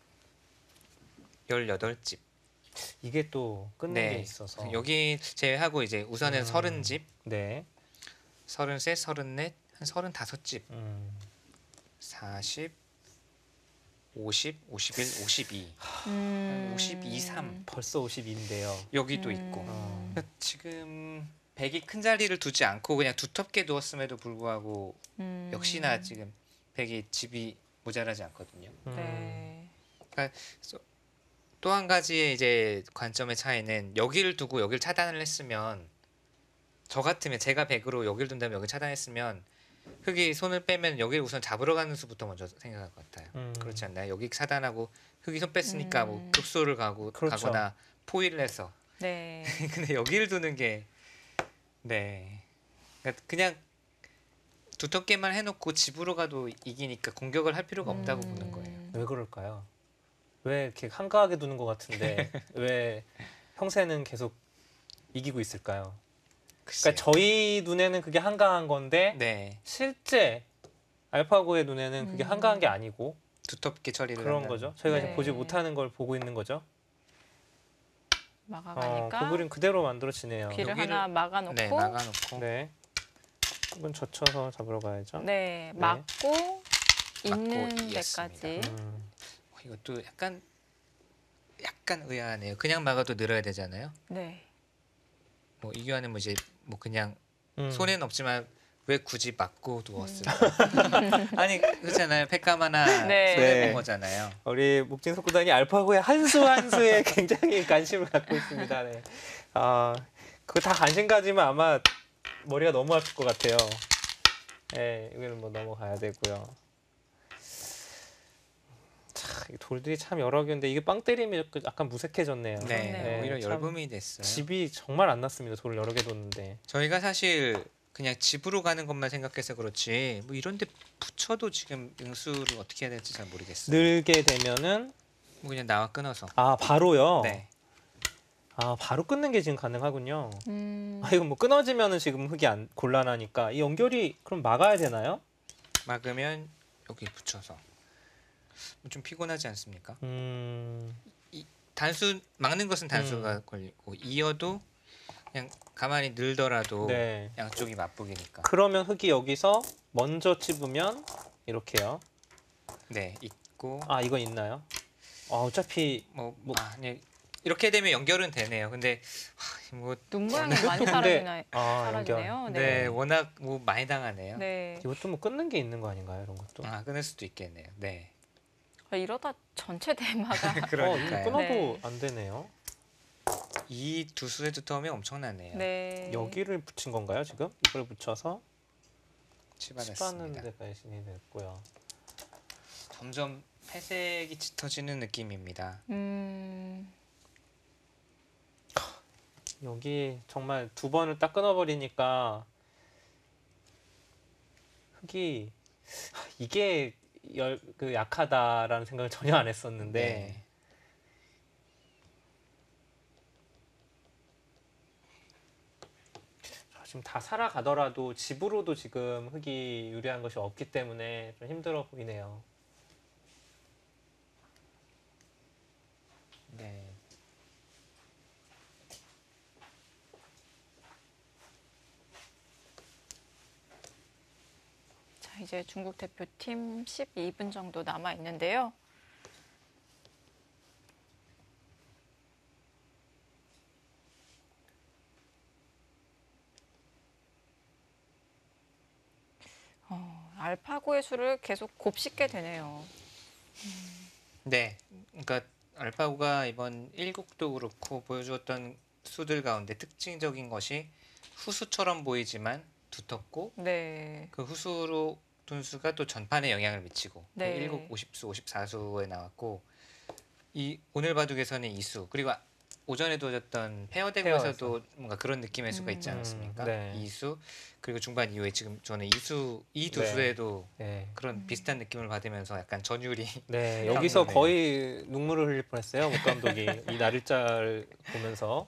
열여덟 집. 이게 또 끊는 네. 게 있어서. 여기 제외하고 이제 우선은 음. 서른 집, 네. 서른셋, 서른넷, 한 서른다섯 집. 음. 사십, 오십, 오십일, 오십이. 음. 오십이, 삼. 벌써 오십이인데요. 여기도 음. 있고. 어. 그러니까 지금 백이 큰 자리를 두지 않고 그냥 두텁게 두었음에도 불구하고 음. 역시나 지금 백이 집이 모자라지 않거든요. 음. 네. 또 한 가지의 이제 관점의 차이는 여기를 두고 여기를 차단을 했으면 저 같으면 제가 백으로 여기를 둔 다음에 여기 차단했으면 흙이 손을 빼면 여기를 우선 잡으러 가는 수부터 먼저 생각할 것 같아요. 음. 그렇지 않나요? 여기 차단하고 흙이 손 뺐으니까 뭐 음. 급소를 가고 그렇죠. 가거나 포위를 해서 네. 근데 여기를 두는 게 네. 그러니까 그냥 두텁게만 해놓고 집으로 가도 이기니까 공격을 할 필요가 없다고 음. 보는 거예요. 왜 그럴까요? 왜 이렇게 한가하게 두는 것 같은데 왜 형세는 계속 이기고 있을까요? 글쎄요. 그러니까 저희 눈에는 그게 한가한 건데 네. 실제 알파고의 눈에는 그게 음. 한가한 게 아니고 두텁게 처리를 그런 한다는 거죠. 저희가 네. 이제 보지 못하는 걸 보고 있는 거죠. 어, 막아가니까 그 그림 그대로 만들어지네요. 길을 여기를- 하나 막아놓고 네, 막아놓고 네. 이건 젖혀서 잡으러 가야죠. 네, 네. 막고 있는 이겼습니다. 데까지. 음, 어, 이것도 약간 약간 의아하네요. 그냥 막아도 늘어야 되잖아요. 네. 뭐 이규환은 뭐 이제 뭐 그냥 음. 손해는 없지만 왜 굳이 막고 두었을까? 아니 그렇잖아요. 팩가마나 네. 손해 본 네. 거잖아요. 우리 묵진석 구단이 알파고의 한 수 한 수에 굉장히 관심을 갖고 있습니다. 네. 아, 그거 다 관심 가지면 아마 머리가 너무 아플 것 같아요. 네, 여기는 뭐 넘어가야 되고요. 자, 이 돌들이 참 여러 개인데 이게 빵 때리면 약간 무색해졌네요. 네, 그렇네요. 오히려 참 열범이 됐어요. 집이 정말 안 났습니다. 돌을 여러 개 뒀는데. 저희가 사실 그냥 집으로 가는 것만 생각해서 그렇지 뭐 이런데 붙여도 지금 응수를 어떻게 해야 될지 잘 모르겠어요. 늘게 되면은 뭐 그냥 나와 끊어서. 아 바로요. 네. 아 바로 끊는 게 지금 가능하군요. 음. 아 이거 뭐 끊어지면은 지금 흙이 안 곤란하니까 이 연결이 그럼 막아야 되나요? 막으면 여기 붙여서 좀 피곤하지 않습니까? 음, 단수 막는 것은 단수가 음. 걸리고 이어도 그냥 가만히 늘더라도 네. 양쪽이 맞붙기니까. 그러면 흙이 여기서 먼저 찝으면 이렇게요. 네, 있고 아 이건 있나요? 아 어차피 뭐, 뭐 아, 네. 이렇게 되면 연결은 되네요. 근데 하, 뭐 눈 모양이 많이 근데- 사라지나, 아 사라지네요. 연결. 네, 워낙 뭐 많이 당하네요. 네. 이것도 뭐 끊는 게 있는 거 아닌가요? 이런 것도. 아, 끊을 수도 있겠네요. 네. 아, 이러다 전체 대마가 어 이거 그러니까요. 끊어도 네. 안 되네요. 이 두수의 두터움이 엄청나네요. 네. 여기를 붙인 건가요 지금? 이걸 붙여서 치받는 치받았습니다. 데가 신이 됐고요. 점점 회색이 짙어지는 느낌입니다. 음. 여기 정말 두 번을 딱 끊어버리니까 흙이 이게 열, 그 약하다라는 생각을 전혀 안 했었는데 네. 지금 다 살아가더라도 집으로도 지금 흙이 유리한 것이 없기 때문에 좀 힘들어 보이네요. 네. 자, 이제 중국 대표팀 십이 분 정도 남아 있는데요. 어, 알파고의 수를 계속 곱씹게 되네요. 네. 그러니까 알파고가 이번 일 국도 그렇고 보여주었던 수들 가운데 특징적인 것이 후수처럼 보이지만 두텁고 네. 그 후수로 둔수가 또 전판에 영향을 미치고 네. 일 국 오십 수, 오십사 수에 나왔고 이 오늘 바둑에서는 이 수 그리고 아- 오전에 도졌던 페어대구에서도 뭔가 그런 느낌의 수가 있지 음. 않았습니까? 음, 네. 이 수 그리고 중반 이후에 지금 저는 이 수 이 두 네. 수에도 네. 그런 음. 비슷한 느낌을 받으면서 약간 전율이 네, 여기서 네. 거의 눈물을 흘릴 뻔했어요. 목 감독이 이 나를자를 보면서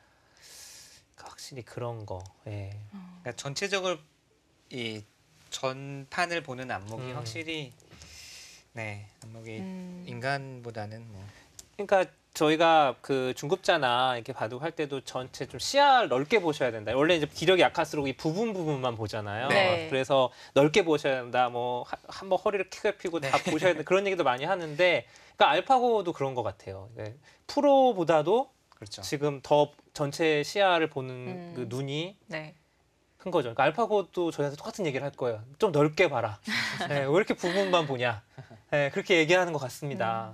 확실히 그런 거. 예. 그러니까 전체적으로 이 전판을 보는 안목이 음. 확실히 네 안목이 음. 인간보다는 뭐 그러니까 저희가 그 중급자나 이렇게 바둑 할 때도 전체 좀 시야를 넓게 보셔야 된다. 원래 이제 기력이 약할수록 이 부분 부분만 보잖아요. 네. 그래서 넓게 보셔야 된다. 뭐 한 번 허리를 크게 펴고 다 보셔야 된다. 그런 얘기도 많이 하는데, 그러니까 알파고도 그런 것 같아요. 네. 프로보다도 그렇죠. 지금 더 전체 시야를 보는 음. 그 눈이 네. 큰 거죠. 그러니까 알파고도 저희한테 똑같은 얘기를 할 거예요. 좀 넓게 봐라. 네, 왜 이렇게 부분만 보냐. 네, 그렇게 얘기하는 것 같습니다.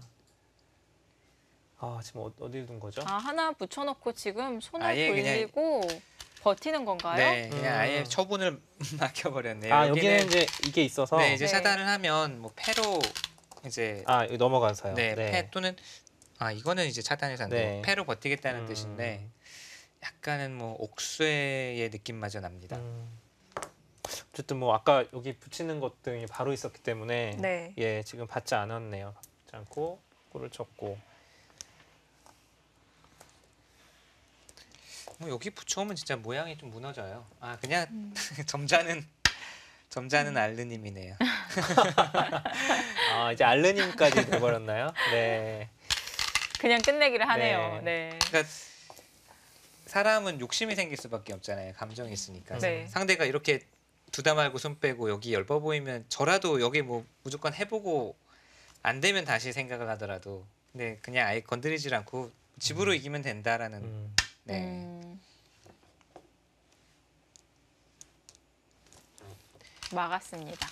아, 지금 어- 어디를 둔 거죠? 아, 하나 붙여놓고 지금 손을 아예 그냥- 돌리고 버티는 건가요? 네, 그냥 음. 아예 처분을 맡겨버렸네요. 아, 여기는 이제 이게 있어서. 네, 이제 네. 차단을 하면 뭐 패로 이제 아, 여기 넘어가서요. 네, 패 또는 아 이거는 이제 차단해서 안 되고 네. 패로 버티겠다는 음. 뜻인데 약간은 뭐 옥쇠의 느낌마저 납니다. 음. 어쨌든 뭐 아까 여기 붙이는 것 등이 바로 있었기 때문에 네. 예, 지금 받지 않았네요. 받지 않고 골을 쳤고. 뭐 여기 붙여오면 진짜 모양이 좀 무너져요. 아 그냥 음. 점자는 점자는 알르님이네요. 아, 이제 알르님까지 돼 버렸나요? 네. 그냥 끝내기를 하네요. 네. 네. 그러니까 사람은 욕심이 생길 수밖에 없잖아요. 감정이 있으니까. 네. 상대가 이렇게 두다 말고 손 빼고 여기 얇아 보이면 저라도 여기 뭐 무조건 해보고 안 되면 다시 생각을 하더라도 근데 그냥 아예 건드리질 않고 집으로 이기면 된다라는 음. 네. 음. 막았습니다.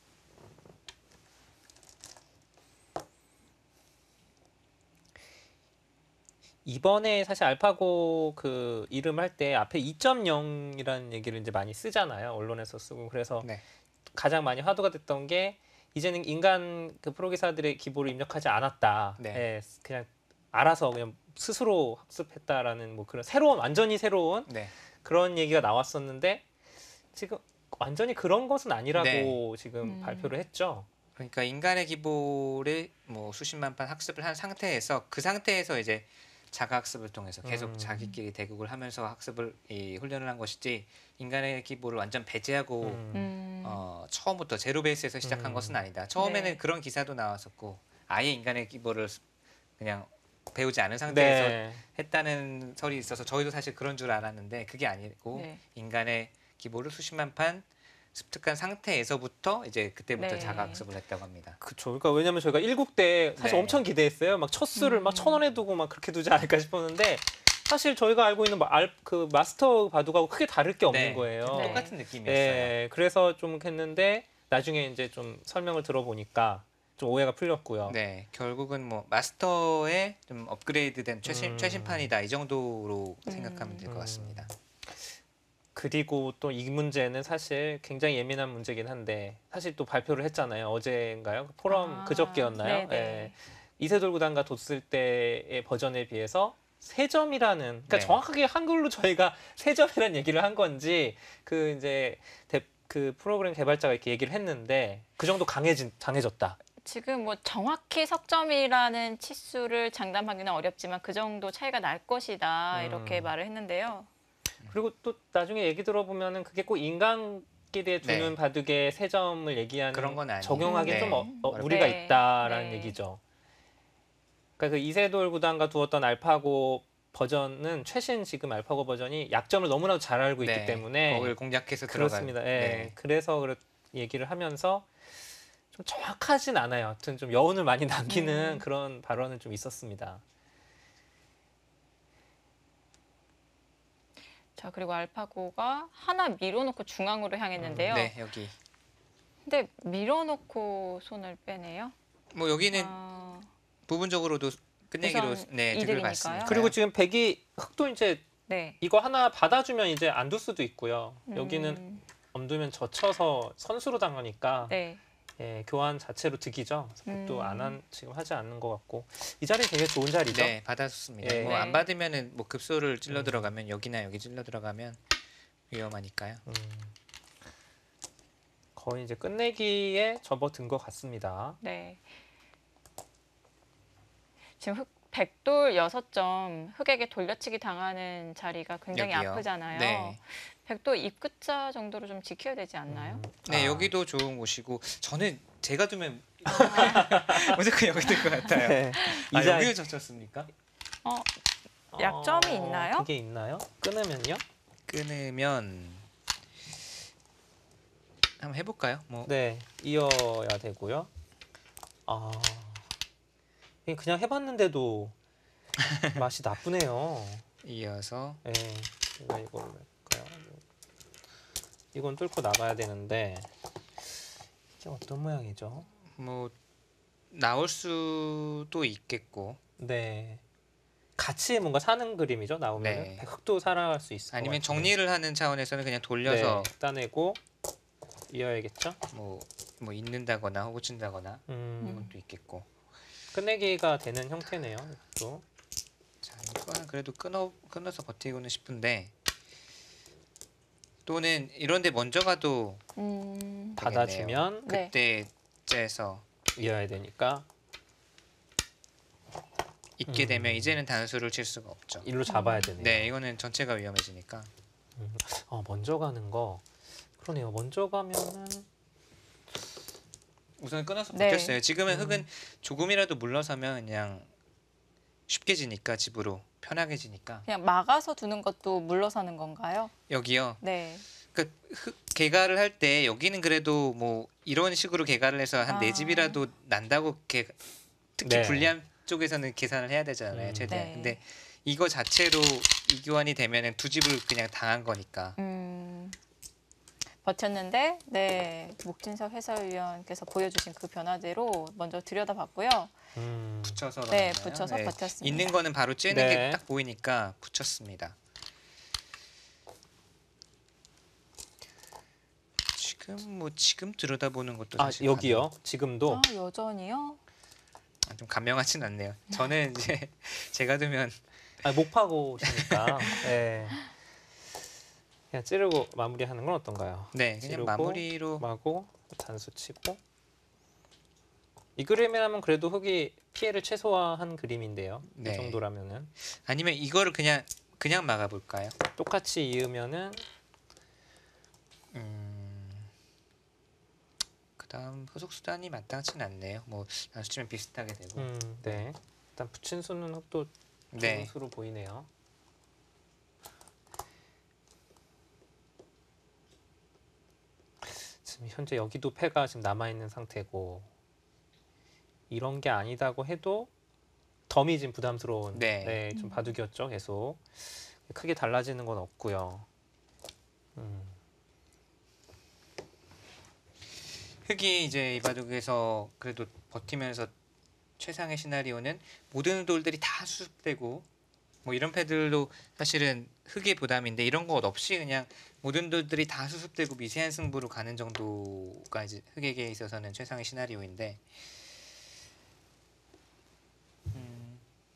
이번에 사실 알파고 그 이름 할 때 앞에 이 점 영이라는 얘기를 이제 많이 쓰잖아요. 언론에서 쓰고. 그래서 네. 가장 많이 화두가 됐던 게 이제는 인간 그 프로기사들의 기보를 입력하지 않았다. 네. 예, 그냥 알아서 그냥 스스로 학습했다라는 뭐 그런 새로운 완전히 새로운 네. 그런 얘기가 나왔었는데 지금 완전히 그런 것은 아니라고 네. 지금 음. 발표를 했죠. 그러니까 인간의 기보를 뭐 수십만 판 학습을 한 상태에서 그 상태에서 이제 자가 학습을 통해서 계속 음. 자기끼리 대국을 하면서 학습을 이 훈련을 한 것이지 인간의 기보를 완전 배제하고 음. 음. 어, 처음부터 제로 베이스에서 시작한 음. 것은 아니다. 처음에는 네. 그런 기사도 나왔었고 아예 인간의 기보를 그냥 배우지 않은 상태에서 네. 했다는 설이 있어서 저희도 사실 그런 줄 알았는데 그게 아니고 네. 인간의 기보를 수십만 판 습득한 상태에서부터 이제 그때부터 네. 자가 학습을 했다고 합니다. 그렇죠. 그러니까 왜냐면 저희가 일국 때 사실 네. 엄청 기대했어요. 막 첫 수를 음. 막 천 원에 두고 막 그렇게 두지 않을까 싶었는데 사실 저희가 알고 있는 뭐 알, 그 마스터 바둑하고 크게 다를 게 없는 네. 거예요. 네. 똑같은 느낌이었어요. 예, 그래서 좀 했는데 나중에 이제 좀 설명을 들어보니까 좀 오해가 풀렸고요. 네, 결국은 뭐 마스터의 좀 업그레이드된 최신 음. 최신판이다 이 정도로 음. 생각하면 될 것 음. 같습니다. 그리고 또 이 문제는 사실 굉장히 예민한 문제긴 한데 사실 또 발표를 했잖아요. 어제인가요? 포럼 아, 그저께였나요? 네네. 예. 이세돌 구단과 뒀을 때의 버전에 비해서 세 점이라는 그러니까 네. 정확하게 한글로 저희가 세 점이라는 얘기를 한 건지 그 이제 대, 그 프로그램 개발자가 이렇게 얘기를 했는데 그 정도 강해진 강해졌다. 지금 뭐 정확히 석점이라는 치수를 장담하기는 어렵지만 그 정도 차이가 날 것이다 이렇게 음. 말을 했는데요. 그리고 또 나중에 얘기 들어보면은 그게 꼭 인간끼리에 두는 네. 바둑의 세 점을 얘기하는 그런 건 아니에요. 적용하기엔 네. 좀 어, 어, 어렵- 무리가 네. 있다라는 네. 얘기죠. 그러니까 그 이세돌 구단과 두었던 알파고 버전은 최신 지금 알파고 버전이 약점을 너무나도 잘 알고 있기 네, 때문에 거기를 공략해서 그렇습니다. 들어간. 예. 네. 그래서 그렇 얘기를 하면서 좀 정확하진 않아요. 하여튼 좀 여운을 많이 남기는 음. 그런 발언은 좀 있었습니다. 자, 그리고 알파고가 하나 밀어놓고 중앙으로 향했는데요. 네, 여기. 근데 밀어놓고 손을 빼네요. 뭐 여기는 아, 부분적으로도 끝내기로 우선 네, 득을 이득이니까요. 봤습니다. 그리고 지금 백이 흑도 이제 네. 이거 하나 받아주면 이제 안 둘 수도 있고요. 여기는 음, 엄두면 젖혀서 선수로 당하니까 네. 예, 교환 자체로 득이죠. 음. 또 안 한 지금 하지 않는 것 같고 이 자리 되게 좋은 자리죠. 네, 받았습니다. 예. 뭐 안 네. 받으면은 뭐 급소를 찔러 음. 들어가면 여기나 여기 찔러 들어가면 위험하니까요. 음, 거의 이제 끝내기에 접어든 것 같습니다. 네. 지금 흑, 백돌 여섯 점 흑에게 돌려치기 당하는 자리가 굉장히 여기요. 아프잖아요. 네. 백돌 입구자 정도로 좀 지켜야 되지 않나요? 음, 네, 아, 여기도 좋은 곳이고 저는 제가 두면 무조건 여기 들 것 같아요. 네. 아, 이 자리- 여기를 젖혔습니까? 어, 약점이 어, 있나요? 그게 있나요? 끊으면요? 끊으면 한번 해볼까요? 뭐 네, 이어야 되고요. 아, 이게 그냥 해봤는데도 맛이 나쁘네요. 이어서 네, 제가 이걸 할까요? 이건 뚫고 나가야 되는데 이게 어떤 모양이죠? 뭐 나올 수도 있겠고 네, 같이 뭔가 사는 그림이죠. 나오면 네. 흑도 살아갈 수 있을 것 아니면 같은데. 정리를 하는 차원에서는 그냥 돌려서 네, 따내고 이어야겠죠. 뭐, 뭐 잊는다거나 호구 친다거나 음, 이런 것도 있겠고. 끝내기가 되는 형태네요. 또 자, 이거는 그래도 끊어 끊어서 버티고는 싶은데 또는 이런데 먼저 가도 음, 받아주면 네. 그때째서 이어야 되니까 있게 음. 되면 이제는 단수를 칠 수가 없죠. 일로 잡아야 되네요. 네, 이거는 전체가 위험해지니까. 음, 어, 먼저 가는 거 그러네요. 먼저 가면은 우선 끊어서 네. 버텼어요. 지금은 음. 흑은 조금이라도 물러서면 그냥 쉽게 지니까 집으로 편하게 지니까 그냥 막아서 두는 것도 물러서는 건가요? 여기요. 네. 그 흑 개가를 할 때 여기는 그래도 뭐 이런 식으로 개가를 해서 한 네 아. 집이라도 난다고 개, 특히 네. 불리한 쪽에서는 계산을 해야 되잖아요. 음. 최대한. 네. 근데 이거 자체로 이교환이 되면은 두 집을 그냥 당한 거니까. 음, 버텼는데, 네. 목진석 해설위원께서 보여주신 그 변화대로 먼저 들여다봤고요. 음, 붙여서 네, 그러나요? 붙여서 버텼습니다. 있는 거는 바로 쬐는 네. 게 딱 보이니까 붙였습니다. 지금 뭐 지금 들여다보는 것도 아 사실 여기요. 지금도 아, 여전히요? 아, 좀 감명하진 않네요. 저는 이제 제가 두면 아, 목 파고시니까 네. 그냥 찌르고 마무리하는 건 어떤가요? 네 그냥 찌르고, 마무리로 마고 단수 치고 이 그림이라면 그래도 흑이 피해를 최소화한 그림인데요. 네. 이 정도라면은 아니면 이거를 그냥 그냥 막아볼까요? 똑같이 이으면은 음, 그다음 후속 수단이 마땅치는 않네요. 뭐 단수치면 비슷하게 되고. 음, 네. 일단 붙인 수는 흑도 좋은 네. 수로 보이네요. 지금 현재 여기도 패가 지금 남아 있는 상태고 이런 게 아니다고 해도 덤이 지금 부담스러운 네. 네, 좀 바둑이었죠. 계속 크게 달라지는 건 없고요. 음, 흑이 이제 이 바둑에서 그래도 버티면서 최상의 시나리오는 모든 돌들이 다 수습되고 뭐 이런 패들도 사실은 흑의 부담인데 이런 것 없이 그냥 모든 돌들이 다 수습되고 미세한 승부로 가는 정도가 이제 흑에게 있어서는 최상의 시나리오인데 음,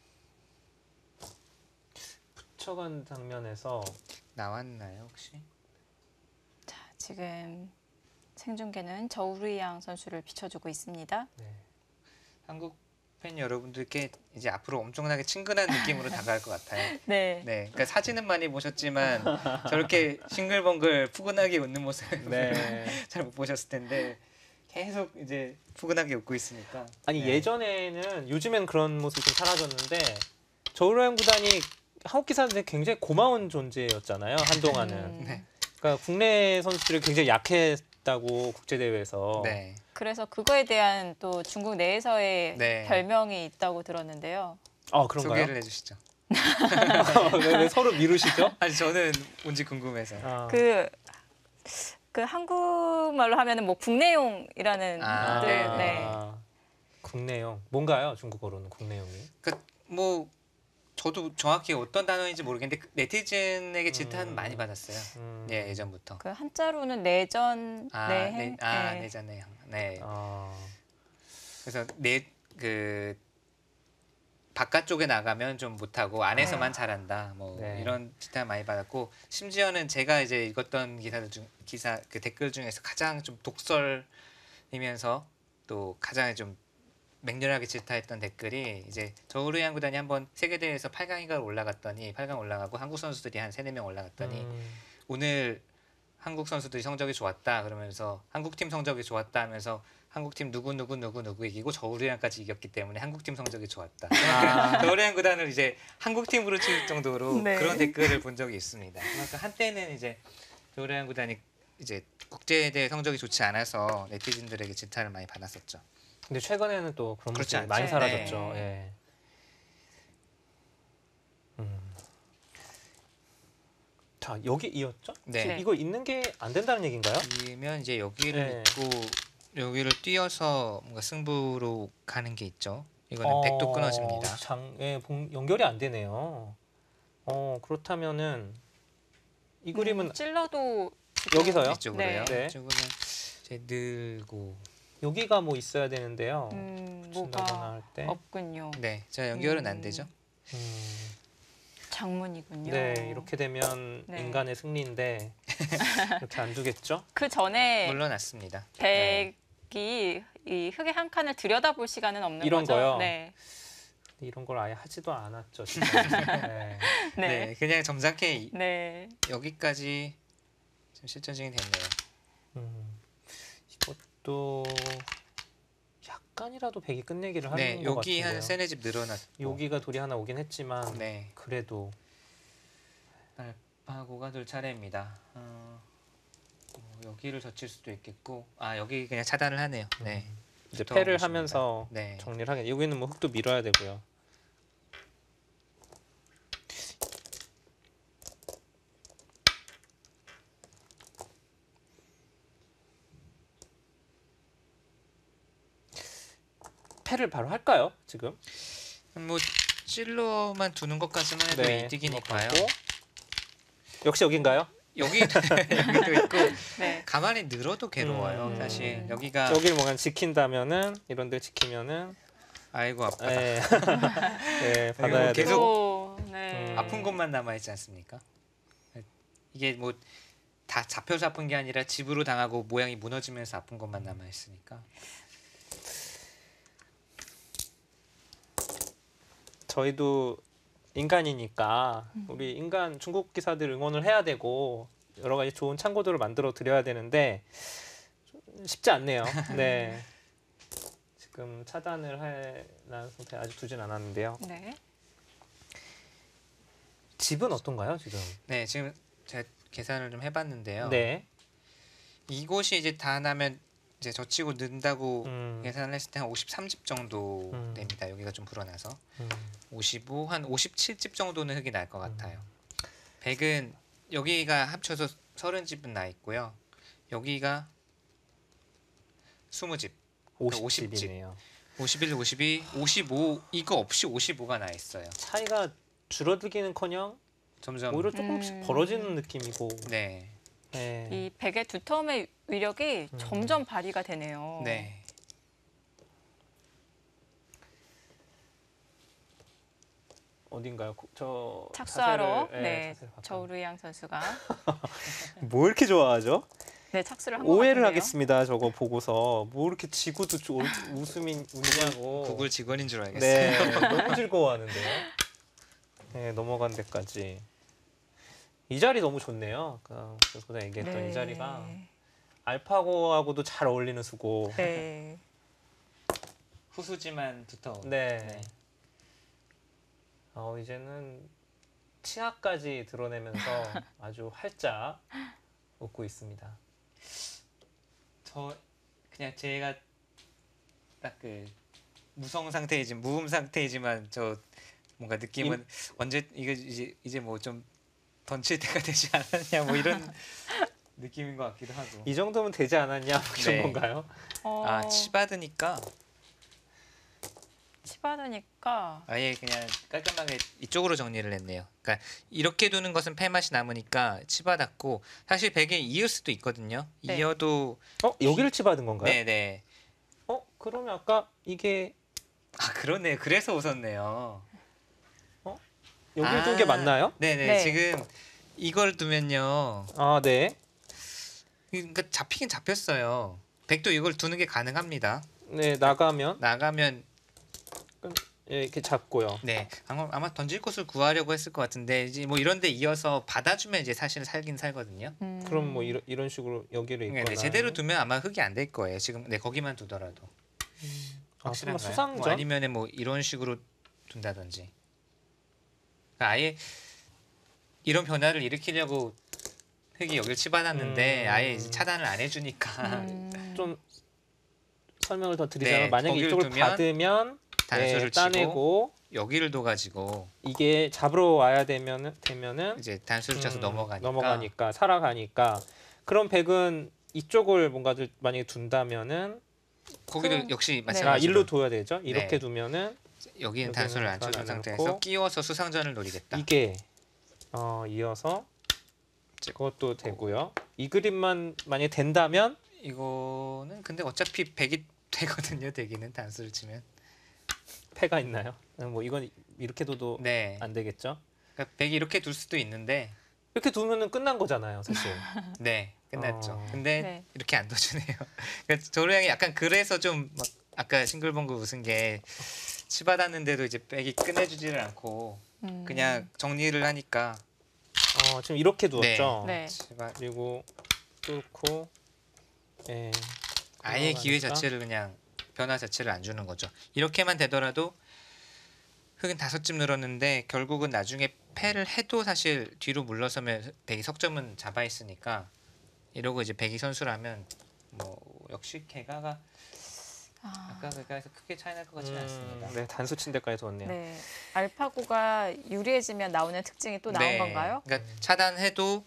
붙여간 장면에서 나왔나요 혹시? 자, 지금 생중계는 저우르이양 선수를 비춰주고 있습니다. 네. 한국 팬 여러분들께 이제 앞으로 엄청나게 친근한 느낌으로 다가갈 것 같아요. 네. 네, 그러니까 사진은 많이 보셨지만 저렇게 싱글벙글 푸근하게 웃는 모습 네. 잘 못 보셨을 텐데 계속 이제 푸근하게 웃고 있으니까. 아니 네. 예전에는 요즘엔 그런 모습이 좀 사라졌는데 저우르양 구단이 한국 기사들한테 굉장히 고마운 존재였잖아요 한동안은. 음, 네. 그러니까 국내 선수들이 굉장히 약했다고 국제 대회에서. 네. 그래서 그거에 대한 또 중국 내에서의 네. 별명이 있다고 들었는데요. 아 그런가요? 소개를 해주시죠. 왜, 왜 서로 미루시죠? 아니 저는 뭔지 궁금해서. 아. 그, 그 한국말로 하면은 뭐 국내용이라는 아, 뜻, 네, 네. 국내용 뭔가요? 중국어로는 국내용이. 뭐 저도 정확히 어떤 단어인지 모르겠는데 그 네티즌에게 질타는 음. 많이 받았어요. 음. 네, 예전부터. 그 한자로는 내전, 아, 내행, 네, 아, 네. 내잖아요. 네. 아. 그래서 내 그 바깥쪽에 나가면 좀 못하고 안에서만 잘한다. 뭐 네. 이런 질타 많이 받았고 심지어는 제가 이제 읽었던 기사들 중 기사 그 댓글 중에서 가장 좀 독설이면서 또 가장 좀 맹렬하게 질타했던 댓글이 이제 저우르양 구단이 한번 세계 대회에서 팔 강인가 올라갔더니 팔 강 올라가고 한국 선수들이 한 세네 명 올라갔더니 음. 오늘 한국 선수들이 성적이 좋았다 그러면서 한국팀 성적이 좋았다 하면서 한국팀 누구 누구 누구 누구 이기고 저우르양까지 이겼기 때문에 한국팀 성적이 좋았다. 아. 저우르양 구단을 이제 한국팀으로 칠 정도로 네. 그런 댓글을 본 적이 있습니다. 그러니까 한때는 이제 저우르양 구단이 이제 국제대회 성적이 좋지 않아서 네티즌들에게 질타를 많이 받았었죠. 근데 최근에는 또 그런 그렇지 모습이 많이 않죠. 사라졌죠. 네. 예. 음. 자 여기 이었죠? 네. 지금 이거 있는 게 안 된다는 얘기인가요? 이면 이제 여기를 네. 있고 여기를 뛰어서 뭔가 승부로 가는 게 있죠. 이거는 어, 백도 끊어집니다. 장, 예, 봉, 연결이 안 되네요. 어 그렇다면은 이 그림은 음, 찔러도 지금- 여기서요? 이쪽으로요. 네. 이쪽은 이제 늘고. 여기가 뭐 있어야 되는데요. 음, 친다거나 뭐가 할 때. 없군요. 네, 저 연결은 안 음. 되죠. 음, 장문이군요. 네, 이렇게 되면 네. 인간의 승리인데 이렇게 안 두겠죠? 그 전에 물러났습니다. 네. 백이 이 흙의 한 칸을 들여다볼 시간은 없는 이런 거죠. 거요? 네. 이런 걸 아예 하지도 않았죠, 진짜. 네. 네. 네. 그냥 점잖게 이- 네. 여기까지 좀 실전적이 됐네요. 음, 이것도 약간이라도 백이 끝내기를 하는 네, 것 여기 같은데요. 한 세네 집 늘어났고. 여기가 돌이 하나 오긴 했지만 네, 그래도 파고가 둘 차례입니다. 어, 뭐 여기를 젖힐 수도 있겠고, 아 여기 그냥 차단을 하네요. 네, 이제 좋다고 패를 보십니다. 하면서 네, 정리를 하게. 여기는 뭐 흙도 밀어야 되고요. 패를 바로 할까요? 지금? 뭐 찔러만 두는 것까지만 해도 네, 이득이니까요. 넘어가고. 역시 여긴가요? 여기 여기도 있고 네. 가만히 늘어도 괴로워요. 음. 사실 여기가 여기를 뭔가 지킨다면은 이런 데 지키면은 아이고 아프다. 예. 예, 받아야 계속- 되고. 또, 네. 음. 아픈 곳만 남아 있지 않습니까? 이게 뭐 다 잡혀서 아픈 게 아니라 집으로 당하고 모양이 무너지면서 아픈 것만 남아 있으니까. 저희도 인간이니까 우리 인간 중국 기사들 응원을 해야 되고 여러 가지 좋은 참고들을 만들어 드려야 되는데 좀 쉽지 않네요. 네. 지금 차단을 할 상태 아직 두진 않았는데요. 네. 집은 어떤가요, 지금? 네, 지금 제가 계산을 좀 해봤는데요. 네. 이곳이 이제 다 나면 이제 젖히고 는다고 음, 계산을 했을 때 한 오십삼 집 정도 음. 됩니다. 여기가 좀 불어나서 음, 오십오, 한 오십칠 집 정도는 흙이 날 것 같아요. 백은 여기가 합쳐서 삼십 집은 나 있고요. 여기가 이십 집. 그러니까 오십 집. 오십 집이네요. 오십일, 오십이, 오십오 이거 없이 오십오가 나 있어요. 차이가 줄어들기는커녕 점점 오히려 조금씩 음. 벌어지는 느낌이고. 네. 네. 이 백의 두텀의 위력이 음. 점점 발휘가 되네요. 네. 어딘가요? 고- 저 착수하러 자세를, 예, 네, 자세를 바꿔. 저우르양 선수가 뭐 이렇게 좋아하죠? 네 착수를 한 것 같은데요. 오해를 하겠습니다. 저거 보고서 뭐 이렇게 지구도 조- 웃음이 웃냐고. 구글 직원인 줄 알겠어요. 네, 너무 즐거워하는데요. 네, 넘어간 데까지. 이 자리 너무 좋네요. 아까 그보다 얘기했던 네. 이 자리가 알파고하고도 잘 어울리는 수고. 네. 후수지만 두터운. 네. 네. 어, 이제는 치아까지 드러내면서 아주 활짝 웃고 있습니다. 저 그냥 제가 딱 그 무성 상태이지 무음 상태이지만 저 뭔가 느낌은 언제 이거 이제 이제 뭐 좀 던칠 때가 되지 않았냐 뭐 이런 느낌인 것 같기도 하고. 이 정도면 되지 않았냐 뭐 이런 네. 건가요? 어, 아 치받으니까 치받으니까 아예 그냥 깔끔하게 이쪽으로 정리를 했네요. 그러니까 이렇게 두는 것은 패 맛이 남으니까 치받았고 사실 백에 이을 수도 있거든요. 네. 이어도 어, 여기를 치받은 건가요? 네네. 어, 그러면 아까 이게 아 그러네. 그래서 웃었네요. 여기를 아, 둔 게 맞나요? 네네. 네. 지금 이걸 두면요. 아, 네. 그러니까 잡히긴 잡혔어요. 백도 이걸 두는 게 가능합니다. 네, 나가면 나가면 예, 이렇게 잡고요. 네 아마, 아마 던질 곳을 구하려고 했을 것 같은데 이제 뭐 이런데 이어서 받아주면 이제 사실 살긴 살거든요. 음, 그럼 뭐 이런 이런 식으로 여기를 네, 있거나 네, 제대로 두면 아마 흙이 안 될 거예요. 지금 네 거기만 두더라도 아, 설마 확실한가요? 수상전? 뭐 아니면은 뭐 이런 식으로 둔다든지. 그러니까 아예 이런 변화를 일으키려고 흙이 여기를 치받았는데 음. 아예 이제 차단을 안 해주니까 음, 좀 설명을 더 드리자면 네, 만약에 거기를 이쪽을 두면 받으면 단수를 네, 치고 따내고 여기를 둬가지고 이게 잡으러 와야 되면은 되면은 이제 단수를 쳐서 음, 넘어가니까 넘어가니까 살아가니까 그럼 백은 이쪽을 뭔가 좀 만약에 둔다면은 거기를 그- 역시 아, 마찬가지로 일로 둬야 되죠. 이렇게 네. 두면은 여기는 여기는 단수를 안 쳐준 단수를 안 상태에서 해놓고 끼워서 수상전을 노리겠다. 이게 어, 이어서 그것도 되고요. 이 그림만 만약에 된다면 이거는 근데 어차피 백이 되거든요. 되기는 단수를 치면. 패가 있나요? 뭐 이건 이렇게 둬도 네. 안 되겠죠. 그러니까 백이 이렇게 둘 수도 있는데 이렇게 두면은 끝난 거잖아요, 사실. 네 끝났죠. 어. 근데 네. 이렇게 안 둬주네요. 그러니까 조르양이 약간 그래서 좀 막 아까 싱글벙글 웃은 게 치받았는데도 이제 백이 끝내주지를 않고 음, 그냥 정리를 하니까 어, 지금 이렇게 두었죠. 네. 치받 그리고 뚫고 예. 아예 기회 넘어가니까. 자체를 그냥 변화 자체를 안 주는 거죠. 이렇게만 되더라도 흙은 다섯 집 늘었는데 결국은 나중에 패를 해도 사실 뒤로 물러서면 백이 석점은 잡아 있으니까 이러고 이제 백이 선수라면 뭐 역시 개가가 아, 아까 그가에서 크게 차이 날 것 같지는 않습니다. 네, 단수 친 데까지 두었네요. 네. 알파고가 유리해지면 나오는 특징이 또 나온 네. 건가요? 그러니까 차단해도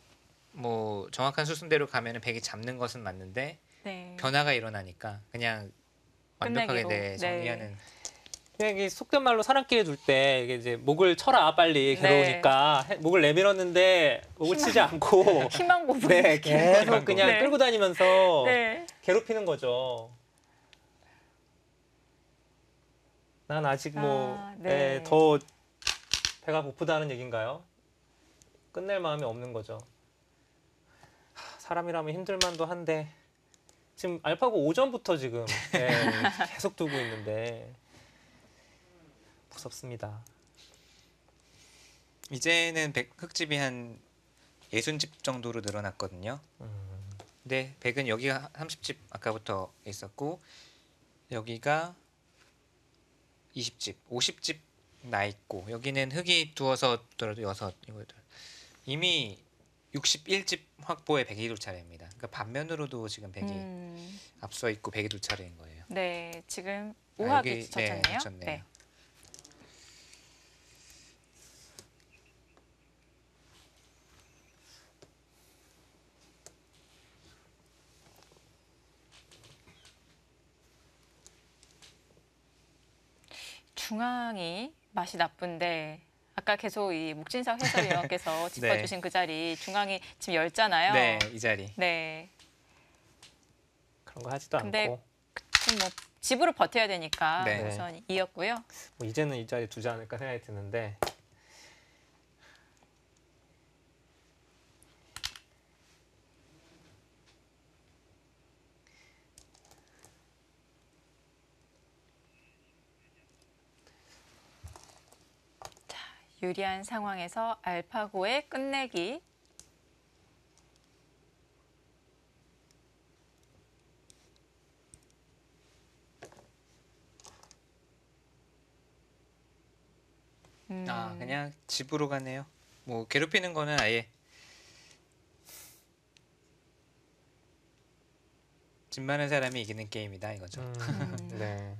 뭐 정확한 수순대로 가면은 백이 잡는 것은 맞는데 네. 변화가 일어나니까 그냥 완벽하게 끝내기로. 네, 네. 정리하는 그냥 이게 속된 말로 사람끼리 둘 때 이게 이제 목을 쳐라 빨리 네. 괴로우니까 해- 목을 내밀었는데 목을 치지 않고 희망 고문. 네, 계속 희망 그냥 네. 끌고 다니면서 네. 괴롭히는 거죠. 난 아직 뭐 아, 네. 예, 더 배가 고프다는 얘긴가요? 끝낼 마음이 없는 거죠. 하, 사람이라면 힘들만도 한데 지금 알파고 오전부터 지금 예, 계속 두고 있는데 무섭습니다. 이제는 백, 흙집이 한 예순 집 정도로 늘어났거든요. 음, 근데 백은 여기가 삼십 집 아까부터 있었고 여기가 이십 집, 오십 집 나 있고 여기는 흙이 두어서 더라도 여섯 이거 이미 육십일 집 확보의 백이 둘 차례입니다. 그러니까 반면으로도 지금 백이 음, 앞서 있고 백이 둘 차례인 거예요. 네. 지금 아, 우하게 여기, 네, 젖혔네요. 젖혔네요. 네. 중앙이 맛이 나쁜데 아까 계속 이 목진석 해설위원께서 짚어주신 그 자리 중앙이 지금 얇잖아요. 네, 이 자리. 네. 그런 거 하지도 근데 않고 지금 뭐 집으로 버텨야 되니까 네. 우선 이었고요. 뭐 이제는 이 자리 두지 않을까 생각이 드는데 유리한 상황에서 알파고의 끝내기. 음, 아, 그냥 집으로 가네요. 뭐 괴롭히는 거는 아예 집 많은 사람이 이기는 게임이다 이거죠. 음, 네.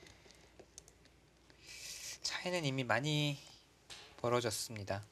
차이는 이미 많이 벌어졌습니다.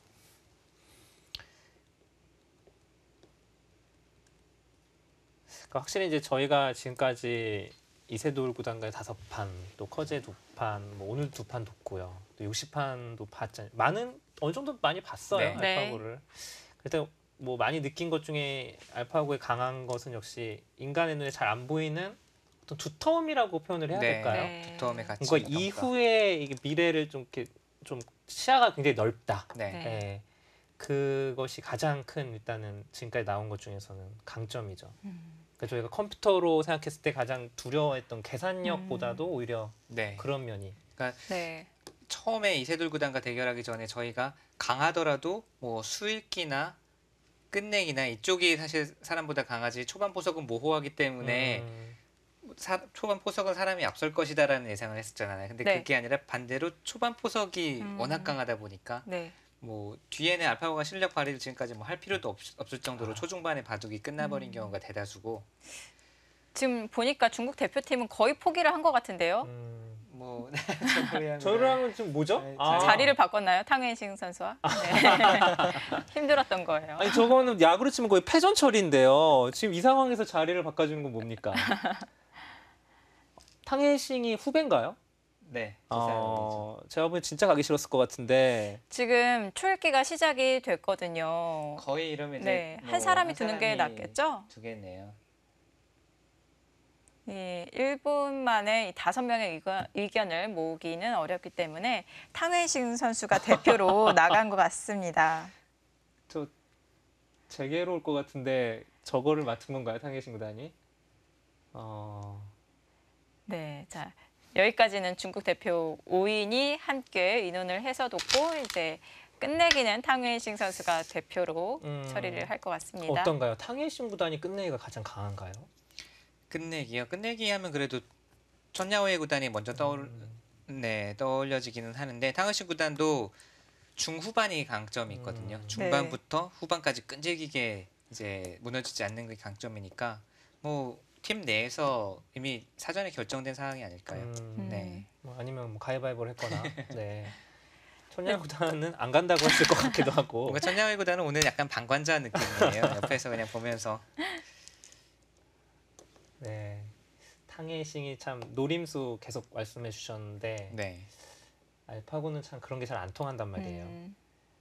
그러니까 확실히 이제 저희가 지금까지 이세돌 구단과의 다섯 판, 또 커제 두 판, 뭐 오늘 두 판 뒀고요. 또 육십 판도 봤잖아요. 많은 어느 정도 많이 봤어요. 네. 알파고를. 그래서 뭐 많이 느낀 것 중에 알파고의 강한 것은 역시 인간의 눈에 잘 안 보이는 어떤 두터움이라고 표현을 해야 네. 될까요? 네. 두터움의 가치. 그러니까 이후에 이게 미래를 좀 이렇게 좀 시야가 굉장히 넓다. 네. 네. 예. 그것이 가장 큰 일단은 지금까지 나온 것 중에서는 강점이죠. 음. 그러니까 저희가 컴퓨터로 생각했을 때 가장 두려워했던 계산력보다도 음. 오히려 네. 그런 면이. 네. 처음에 이세돌 구단과 대결하기 전에 저희가 강하더라도 뭐 수읽기나 끝내기나 이쪽이 사실 사람보다 강하지 초반 포석은 모호하기 때문에 음, 사, 초반 포석은 사람이 앞설 것이다라는 예상을 했었잖아요. 근데 네. 그게 아니라 반대로 초반 포석이 음. 워낙 강하다 보니까 네. 뭐 뒤에는 알파고가 실력 발휘를 지금까지 뭐 할 필요도 없, 없을 정도로 아. 초중반에 바둑이 끝나버린 음. 경우가 대다수고 지금 보니까 중국 대표팀은 거의 포기를 한 것 같은데요. 음. 뭐 저랑은 지금 뭐죠? 네, 아. 자리를 바꿨나요? 탕웨이싱 선수와? 네. 힘들었던 거예요. 아니 저거는 야구로 치면 거의 패전 처리인데요. 지금 이 상황에서 자리를 바꿔주는 건 뭡니까? 탕해싱이 후배인가요? 네. 어, 제가 보기엔 진짜 가기 싫었을 것 같은데. 지금 초읽기가 시작이 됐거든요. 거의 이러면 네, 이제 한 뭐 사람이 한 두는 게 사람이 낫겠죠? 두겠네요. 예, 일 분 만에 이 다섯 명의 의견, 의견을 모으기는 어렵기 때문에 탕웨이싱 선수가 대표로 나간 것 같습니다. 저 제게로 올 것 같은데 저거를 맡은 건가요, 탕해싱 구단이? 어, 네, 자 여기까지는 중국 대표 오 인이 함께 의논을 해서 뒀고 이제 끝내기는 탕웨이싱 선수가 대표로 음, 처리를 할 것 같습니다. 어떤가요? 탕해싱 구단이 끝내기가 가장 강한가요? 끝내기요. 끝내기 하면 그래도 천야오의 구단이 먼저 떠올 음, 네, 떠올려지기는 하는데 탕웨이싱 구단도 중후반이 강점이 있거든요. 음. 중반부터 후반까지 끈질기게 이제 무너지지 않는 게 강점이니까 뭐 팀 내에서 이미 사전에 결정된 상황이 아닐까요? 음, 네. 뭐 아니면 뭐 가위바위보를 했거나. 네. 천양 구단은 안 간다고 했을 것 같기도 하고. 뭔가 천야오의 구단은 오늘 약간 방관자 느낌이에요. 옆에서 그냥 보면서 네. 탕해싱이 참 노림수 계속 말씀해 주셨는데 네. 알파고는 참 그런 게 잘 안 통한단 말이에요. 음,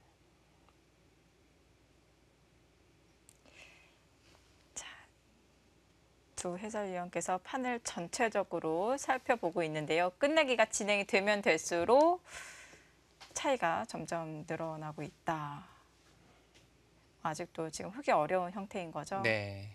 두 해설위원께서 판을 전체적으로 살펴보고 있는데요. 끝내기가 진행이 되면 될수록 차이가 점점 늘어나고 있다. 아직도 지금 흙이 어려운 형태인 거죠. 네.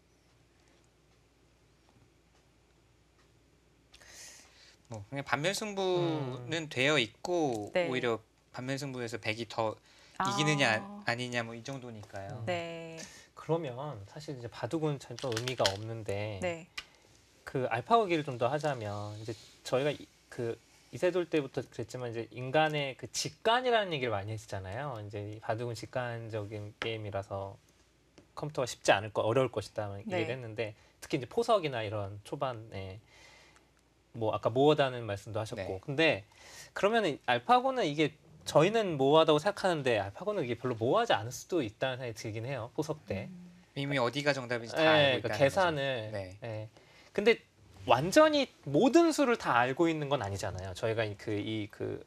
뭐 그냥 반면 승부는 되어 있고 네. 오히려 반면 승부에서 백이 더 아, 이기느냐 아니냐 뭐 이 정도니까요. 네, 그러면 사실 이제 바둑은 전혀 의미가 없는데 네, 그 알파고 얘기를 좀 더 하자면 이제 저희가 이, 그 이세돌 때부터 그랬지만 이제 인간의 그 직관이라는 얘기를 많이 했잖아요. 이제 이 바둑은 직관적인 게임이라서 컴퓨터가 쉽지 않을 거 어려울 것이다 막 네. 얘기를 했는데 특히 이제 포석이나 이런 초반에 뭐 아까 모호하다는 말씀도 하셨고 네. 근데 그러면은 알파고는 이게 저희는 모호하다고 생각하는데 알파고는 이게 별로 모호하지 않을 수도 있다는 생각이 들긴 해요. 포석 때. 음. 이미 어디가 정답인지 다 예, 알고 그러니까 있다는 계산을. 거죠. 네. 예. 근데 완전히 모든 수를 다 알고 있는 건 아니잖아요. 저희가 그 이 그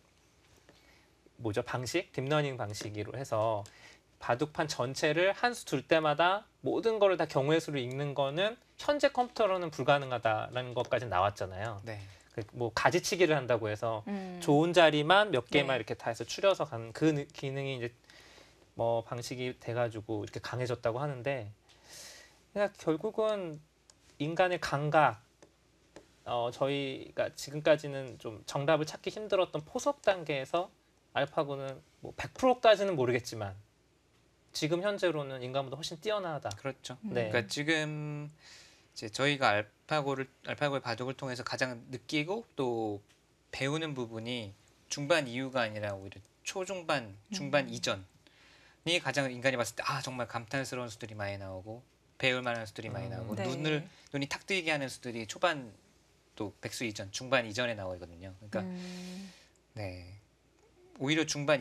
뭐죠 방식 딥러닝 방식으로 해서 바둑판 전체를 한 수 둘 때마다 모든 거를 다 경우의 수를 읽는 거는 현재 컴퓨터로는 불가능하다라는 것까지 나왔잖아요. 네. 그 뭐 가지치기를 한다고 해서 음. 좋은 자리만 몇 개만 네. 이렇게 다 해서 추려서 가는 그 기능이 이제 뭐 방식이 돼가지고 이렇게 강해졌다고 하는데, 그러니까 결국은 인간의 감각, 어 저희가 지금까지는 좀 정답을 찾기 힘들었던 포석 단계에서 알파고는 뭐 백 퍼센트까지는 모르겠지만 지금 현재로는 인간보다 훨씬 뛰어나다. 그렇죠. 네. 그러니까 지금 이제 저희가 알파고를 알파고의 바둑을 통해서 가장 느끼고 또 배우는 부분이 중반 이후가 아니라 오히려 초중반, 중반 음. 이전이 가장 인간이 봤을 때 아 정말 감탄스러운 수들이 많이 나오고 배울 만한 수들이 많이 음. 나오고 네. 눈을 눈이 탁 뜨이게 하는 수들이 초반 또 백수 이전, 중반 이전에 나오거든요. 그러니까 음. 네 오히려 중반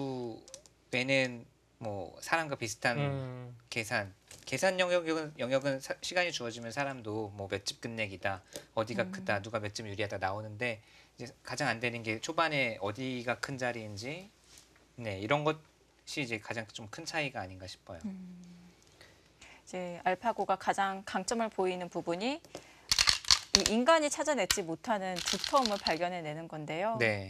이후에는 뭐 사람과 비슷한 음, 계산 계산 영역은 영역은 사- 시간이 주어지면 사람도 뭐 몇 집 끝내기다 어디가 음. 크다 누가 몇 집 유리하다 나오는데 이제 가장 안 되는 게 초반에 어디가 큰 자리인지 네 이런 것이 이제 가장 좀 큰 차이가 아닌가 싶어요. 음. 이제 알파고가 가장 강점을 보이는 부분이 이 인간이 찾아내지 못하는 두터움을 발견해내는 건데요. 네,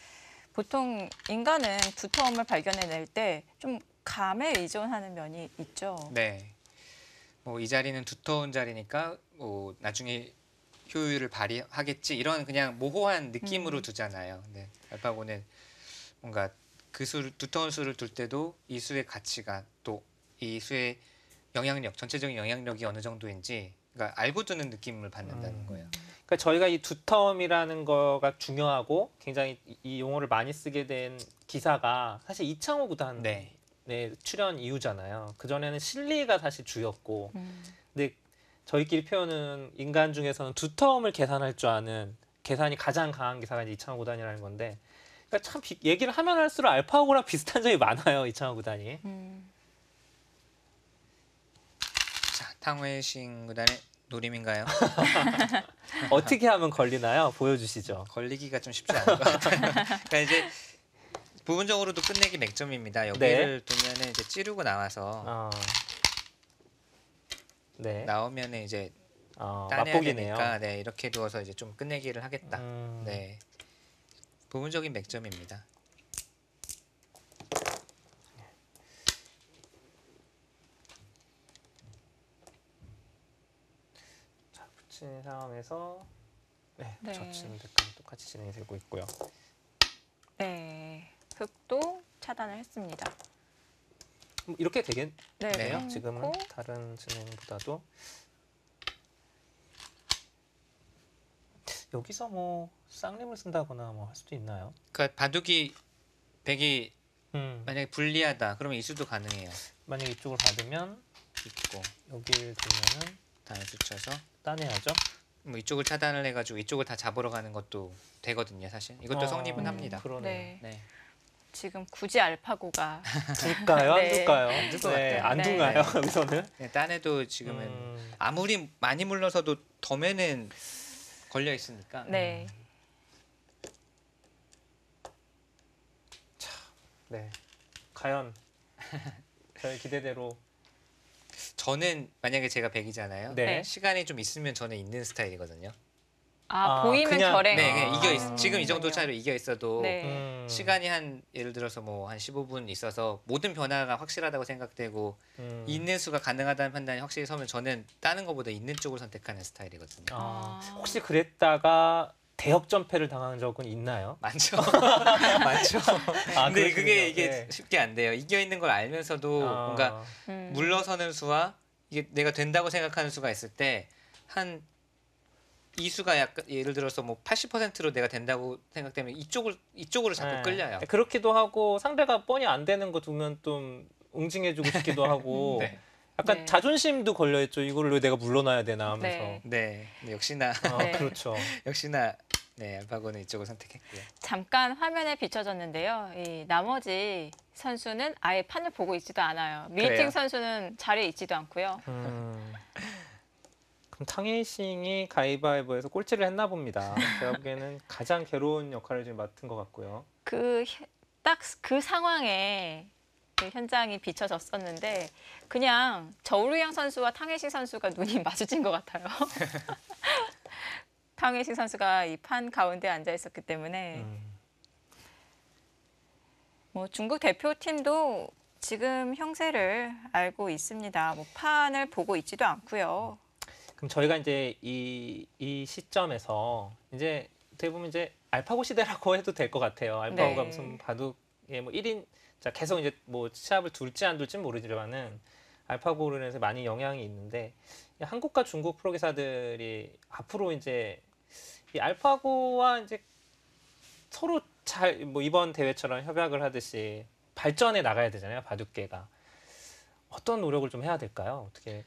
보통 인간은 두터움을 발견해낼 때 좀 감에 의존하는 면이 있죠. 네. 뭐 이 자리는 두터운 자리니까 뭐 나중에 효율을 발휘하겠지 이런 그냥 모호한 느낌으로 음. 두잖아요. 네, 알파고는 뭔가 그 수, 두터운 수를 둘 때도 이 수의 가치가 또 이 수의 영향력, 전체적인 영향력이 어느 정도인지 그러니까 알고 두는 느낌을 받는다는 음. 거예요. 그러니까 저희가 이 두텀이라는 거가 중요하고 굉장히 이- 이 용어를 많이 쓰게 된 기사가 사실 이창호 구단의 네, 출연 이후잖아요. 그 전에는 실리가 사실 주였고, 음. 근데 저희끼리 표현은 인간 중에서는 두텀을 계산할 줄 아는 계산이 가장 강한 기사가 이제 이창호 구단이라는 건데, 그러니까 참 비- 얘기를 하면 할수록 알파고랑 비슷한 점이 많아요. 이창호 구단이. 음. 자 탕웨이싱 구단의 노림인가요? 어떻게 하면 걸리나요? 보여주시죠. 걸리기가 좀 쉽지 않은 것 같아요. 그러니까 이제 부분적으로도 끝내기 백 점입니다. 여기를 두면은 이제 찌르고 나와서 어. 네. 나오면은 이제 어, 따내야 맛보기네요. 되니까 네 이렇게 두어서 이제 좀 끝내기를 하겠다. 음. 네 부분적인 백 점입니다. 자, 붙인 상황에서 네, 네. 젖히는 데까지 똑같이 진행이 되고 있고요. 네. 흑도 차단을 했습니다. 뭐 이렇게 되겠네요. 네. 네. 지금은 해놓고 다른 진행보다도 여기서 뭐 쌍림을 쓴다거나 뭐 할 수도 있나요? 그러니까 바둑이 백이 음. 만약에 불리하다 그러면 이수도 가능해요. 만약에 이쪽을 받으면 있고 여기를 두면은 다음에 붙여서 따내야죠. 뭐 이쪽을 차단을 해가지고 이쪽을 다 잡으러 가는 것도 되거든요. 사실 이것도 어, 성립은 합니다. 그러네. 네. 네. 지금 굳이 알파고가 둘까요? 안 네. 둘까요? 안둘것 네, 같아요. 안 네. 둘까요? 네. 여기서는? 네, 딴에도 지금은 음, 아무리 많이 물러서도 덤에는 걸려 있으니까 네. 네. 과연 저희 기대대로 저는 만약에 제가 백이잖아요. 네. 네. 시간이 좀 있으면 저는 있는 스타일이거든요. 아, 아, 보이면 그냥- 결행. 네, 그냥 아. 이겨 있, 지금 이 정도 그렇군요. 차이로 이겨 있어도 네. 음, 시간이 한 예를 들어서 뭐 한 십오 분 있어서 모든 변화가 확실하다고 생각되고 음, 있는 수가 가능하다는 판단이 확실히 서면 저는 다른 것보다 있는 쪽을 선택하는 스타일이거든요. 아, 아. 혹시 그랬다가 대역전패를 당한 적은 있나요? 많죠. 많죠. 아, 근데 그러시군요. 그게 이게 네. 쉽게 안 돼요. 이겨 있는 걸 알면서도 아, 뭔가 음. 물러서는 수와 이게 내가 된다고 생각하는 수가 있을 때 한 이 수가 약간 예를 들어서 뭐 팔십 퍼센트로 내가 된다고 생각되면 이쪽을 이쪽으로 자꾸 네. 끌려요. 그렇기도 하고 상대가 뻔히 안 되는 거 두면 좀 응징해주고 싶기도 하고 네. 약간 네. 자존심도 걸려있죠. 이거를 왜 내가 물러나야 되나 하면서. 네. 네. 근데 역시나 아, 네. 그렇죠. 역시나 네, 알파고는 이쪽을 선택했고요. 잠깐 화면에 비춰졌는데요. 이 나머지 선수는 아예 판을 보고 있지도 않아요. 밀팅 그래요? 선수는 자리에 있지도 않고요. 음, 참 탕웨이싱이 가위바위보에서 꼴찌를 했나 봅니다. 제가 보기에는 가장 괴로운 역할을 지금 맡은 것 같고요. 그 딱 그 상황에 그 현장이 비춰졌었는데 그냥 저우루양 선수와 탕웨이싱 선수가 눈이 마주친 것 같아요. 탕웨이싱 선수가 이 판 가운데 앉아 있었기 때문에 음. 뭐 중국 대표팀도 지금 형세를 알고 있습니다. 뭐 판을 보고 있지도 않고요. 그럼 저희가 이제 이, 이 시점에서 이제 어떻게 보면 이제 알파고 시대라고 해도 될 것 같아요. 알파고가 네. 무슨 바둑의 뭐 일 인 자 계속 이제 뭐 시합을 둘지 안 둘지 모르지만은 알파고로 인해서 많이 영향이 있는데 이 한국과 중국 프로 기사들이 앞으로 이제 이 알파고와 이제 서로 잘 뭐 이번 대회처럼 협약을 하듯이 발전해 나가야 되잖아요. 바둑계가 어떤 노력을 좀 해야 될까요? 어떻게?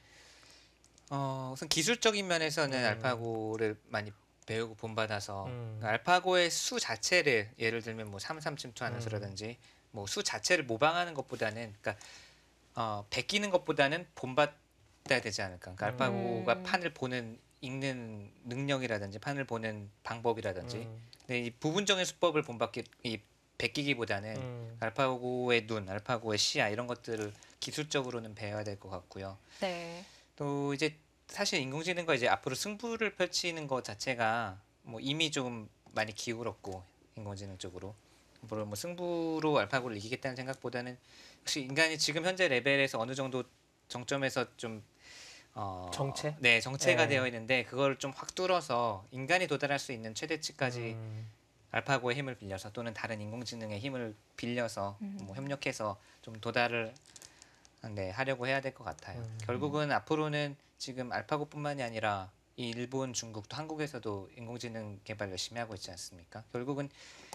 어, 우선 기술적인 면에서는 음. 알파고를 많이 배우고 본받아서 음. 그러니까 알파고의 수 자체를 예를 들면 뭐 삼삼 침투하는 음. 수라든지 뭐 수 자체를 모방하는 것보다는 그러니까 어, 베끼는 것보다는 본받아야 되지 않을까. 그러니까 알파고가 음. 판을 보는 읽는 능력이라든지 판을 보는 방법이라든지 음. 근데 이 부분적인 수법을 본받기 이 베끼기보다는 음. 알파고의 눈, 알파고의 시야 이런 것들을 기술적으로는 배워야 될 것 같고요. 네. 또 이제 사실 인공지능과 이제 앞으로 승부를 펼치는 것 자체가 뭐 이미 좀 많이 기울었고 인공지능 쪽으로 물론 뭐 승부로 알파고를 이기겠다는 생각보다는 역시 인간이 지금 현재 레벨에서 어느 정도 정점에서 좀 어, 정체? 네 정체가 네. 되어 있는데 그걸 좀 확 뚫어서 인간이 도달할 수 있는 최대치까지 음. 알파고의 힘을 빌려서 또는 다른 인공지능의 힘을 빌려서 음. 뭐 협력해서 좀 도달을 네, 하려고 해야 될 것 같아요. 음. 결국은 앞으로는 지금 알파고뿐만이 아니라 이 일본, 중국도 한국에서도 인공지능 개발 열심히 하고 있지 않습니까? 결국은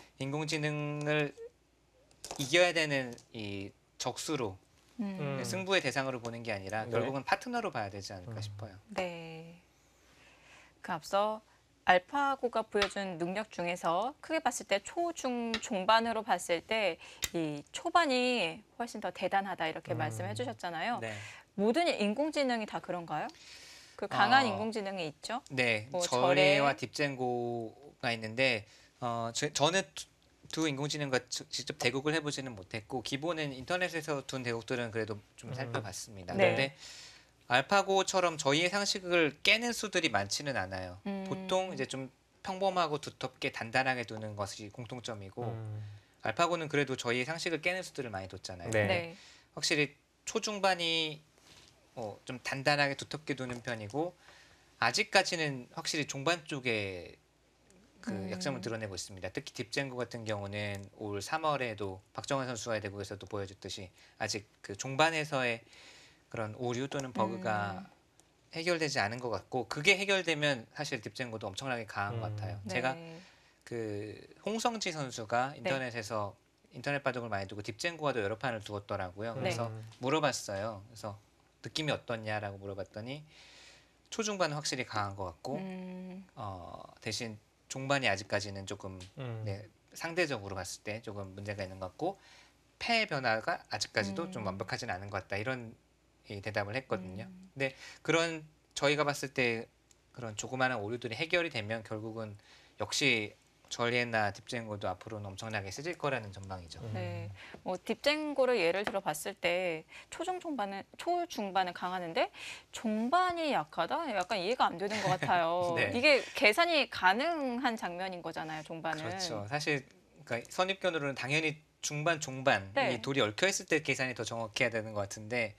인공지능을 이겨야 되는 이 적수로 음. 음. 승부의 대상으로 보는 게 아니라 네. 결국은 파트너로 봐야 되지 않을까 음. 싶어요. 네. 그 앞서 알파고가 보여준 능력 중에서 크게 봤을 때 초, 중, 종반으로 봤을 때 이 초반이 훨씬 더 대단하다 이렇게 음. 말씀해 주셨잖아요. 네, 모든 인공지능이 다 그런가요? 그 강한 어, 인공지능이 있죠? 네, 뭐 절에와 절에- 딥젠고가 있는데 어, 저, 저는 두, 두 인공지능과 저- 직접 대국을 해보지는 못했고 기본은 인터넷에서 둔 대국들은 그래도 좀 음. 살펴봤습니다. 네. 근데 알파고처럼 저희의 상식을 깨는 수들이 많지는 않아요. 음. 보통 이제 좀 평범하고 두텁게 단단하게 두는 것이 공통점이고 음. 알파고는 그래도 저희의 상식을 깨는 수들을 많이 뒀잖아요. 네. 네. 확실히 초중반이 어, 좀 단단하게 두텁게 두는 편이고 아직까지는 확실히 종반 쪽에 그 음. 약점을 드러내고 있습니다. 특히 딥젠고 같은 경우는 올 삼월에도 박정환 선수와의 대국에서도 보여줬듯이 아직 그 종반에서의 그런 오류 또는 버그가 음. 해결되지 않은 것 같고 그게 해결되면 사실 딥젠고도 엄청나게 강한 음. 것 같아요. 네. 제가 그 홍성지 선수가 인터넷에서 인터넷 바둑을 많이 두고 딥젠고와도 여러 판을 두었더라고요. 네. 그래서 음. 물어봤어요. 그래서 느낌이 어떻냐라고 물어봤더니 초중반은 확실히 강한 것 같고 음. 어, 대신 종반이 아직까지는 조금 음. 네, 상대적으로 봤을 때 조금 문제가 있는 것 같고 패 변화가 아직까지도 음. 좀 완벽하지는 않은 것 같다 이런 이 대답을 했거든요. 음. 근데 그런 저희가 봤을 때 그런 조그마한 오류들이 해결이 되면 결국은 역시 절예나 딥젠고도 앞으로는 엄청나게 세질 거라는 전망이죠. 음. 네. 뭐 딥젠고를 예를 들어 봤을 때 초중 종반은 초중반은 강하는데 종반이 약하다? 약간 이해가 안 되는 것 같아요. 네. 이게 계산이 가능한 장면인 거잖아요, 종반은. 그렇죠. 사실 그러니까 선입견으로는 당연히 중반, 종반 네. 이 돌이 얽혀 있을 때 계산이 더 정확해야 되는 것 같은데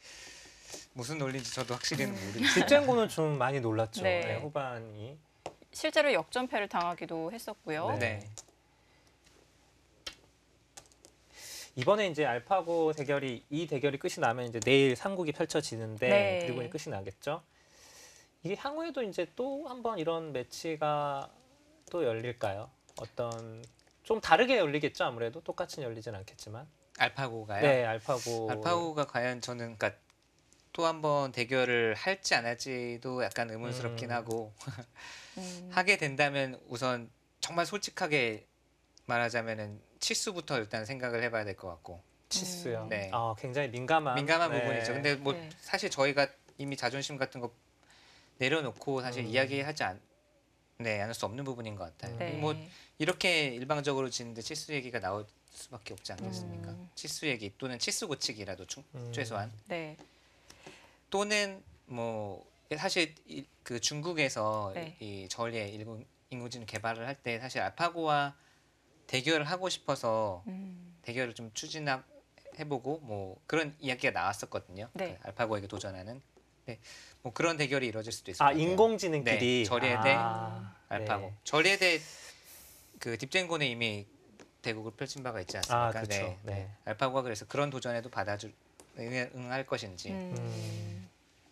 무슨 논리인지 저도 확실히는 음. 모르겠어요. 딥젠고는 좀 많이 놀랐죠. 네. 네, 후반이. 실제로 역전패를 당하기도 했었고요. 네. 네. 이번에 이제 알파고 대결이 이 대결이 끝이 나면 이제 내일 삼국이 펼쳐지는데 네. 그리고 이제 끝이 나겠죠. 이게 향후에도 이제 또 한번 이런 매치가 또 열릴까요? 어떤 좀 다르게 열리겠죠. 아무래도 똑같이 열리진 않겠지만. 알파고가요? 네, 알파고. 알파고가 과연 저는 그러니까 또 한번 대결을 할지 안 할지도 약간 의문스럽긴 음. 하고 음. 하게 된다면 우선 정말 솔직하게 말하자면은 치수부터 일단 생각을 해봐야 될 것 같고 치수요. 네. 아, 굉장히 민감한 민감한 네. 부분이죠. 근데 뭐 네. 사실 저희가 이미 자존심 같은 거 내려놓고 사실 음. 이야기하지 않, 네, 않을 수 없는 부분인 것 같아요. 네. 뭐 이렇게 일방적으로 짓는데 치수 얘기가 나올 수밖에 없지 않겠습니까? 음. 치수 얘기 또는 치수 고치기라도 충, 음. 최소한 네. 또는 뭐 사실 이, 그 중국에서 네. 이 저울의 인공, 인공지능 개발을 할 때 사실 알파고와 대결을 하고 싶어서 음. 대결을 좀 추진해보고 뭐 그런 이야기가 나왔었거든요. 네. 그 알파고에게 도전하는. 네. 뭐 그런 대결이 이루어질 수도 있을 것 아 같아요. 인공지능끼리 네, 저리에 아, 대 네. 알파고. 저리에 대그 딥젠고는 이미 대국을 펼친 바가 있지 않습니까? 아, 그렇죠. 네, 네. 네. 알파고가 그래서 그런 도전에도 받아줄 응, 응할 것인지. 음. 음.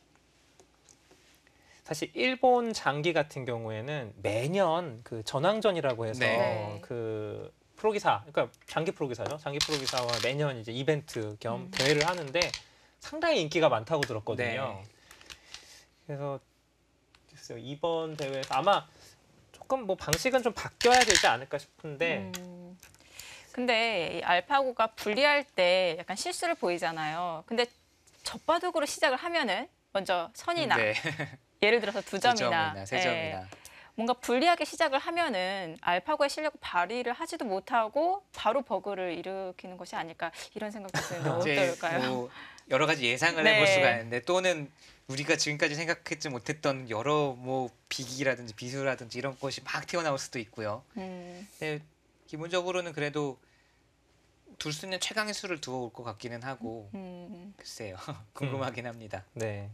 사실 일본 장기 같은 경우에는 매년 그 전왕전이라고 해서 네. 그 프로기사, 그러니까 장기 프로기사죠. 장기 프로기사와 매년 이제 이벤트 겸 음. 대회를 하는데 상당히 인기가 많다고 들었거든요. 네. 그래서 글쎄요, 이번 대회에서 아마 조금 뭐 방식은 좀 바뀌어야 되지 않을까 싶은데 음. 근데 이 알파고가 분리할 때 약간 실수를 보이잖아요. 근데 젖바둑으로 시작을 하면은 먼저 선이나 네. 예를 들어서 두 두 점이나, 점이나 세 예, 점이나. 뭔가 불리하게 시작을 하면은 알파고의 실력을 발휘를 하지도 못하고 바로 버그를 일으키는 것이 아닐까 이런 생각도 드는데 이제 어떨까요? 뭐 여러 가지 예상을 네. 해볼 수가 있는데 또는 우리가 지금까지 생각하지 못했던 여러 뭐 비기라든지 비수라든지 이런 것이 막 튀어나올 수도 있고요. 음, 근데 기본적으로는 그래도 둘 수 있는 최강의 수를 두어올 것 같기는 하고 음, 글쎄요. 궁금하긴 합니다. 네.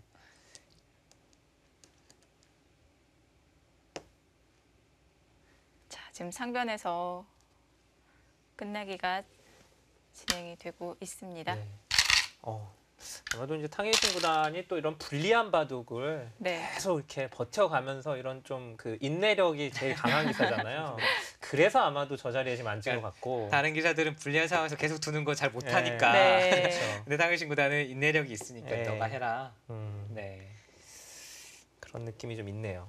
자, 지금 상변에서 끝내기가 진행이 되고 있습니다. 네. 어, 아마도 이제 탕웨이신 구단이 또 이런 불리한 바둑을 네. 계속 이렇게 버텨가면서 이런 좀 그 인내력이 제일 강한 기사잖아요. 그래서 아마도 저 자리에 지금 앉은 것 같고. 다른 기사들은 불리한 상황에서 계속 두는 거 잘 못하니까. 네. 그렇죠. 근데 당신 구단은 인내력이 있으니까 네. 너가 해라. 음, 네. 그런 느낌이 좀 있네요.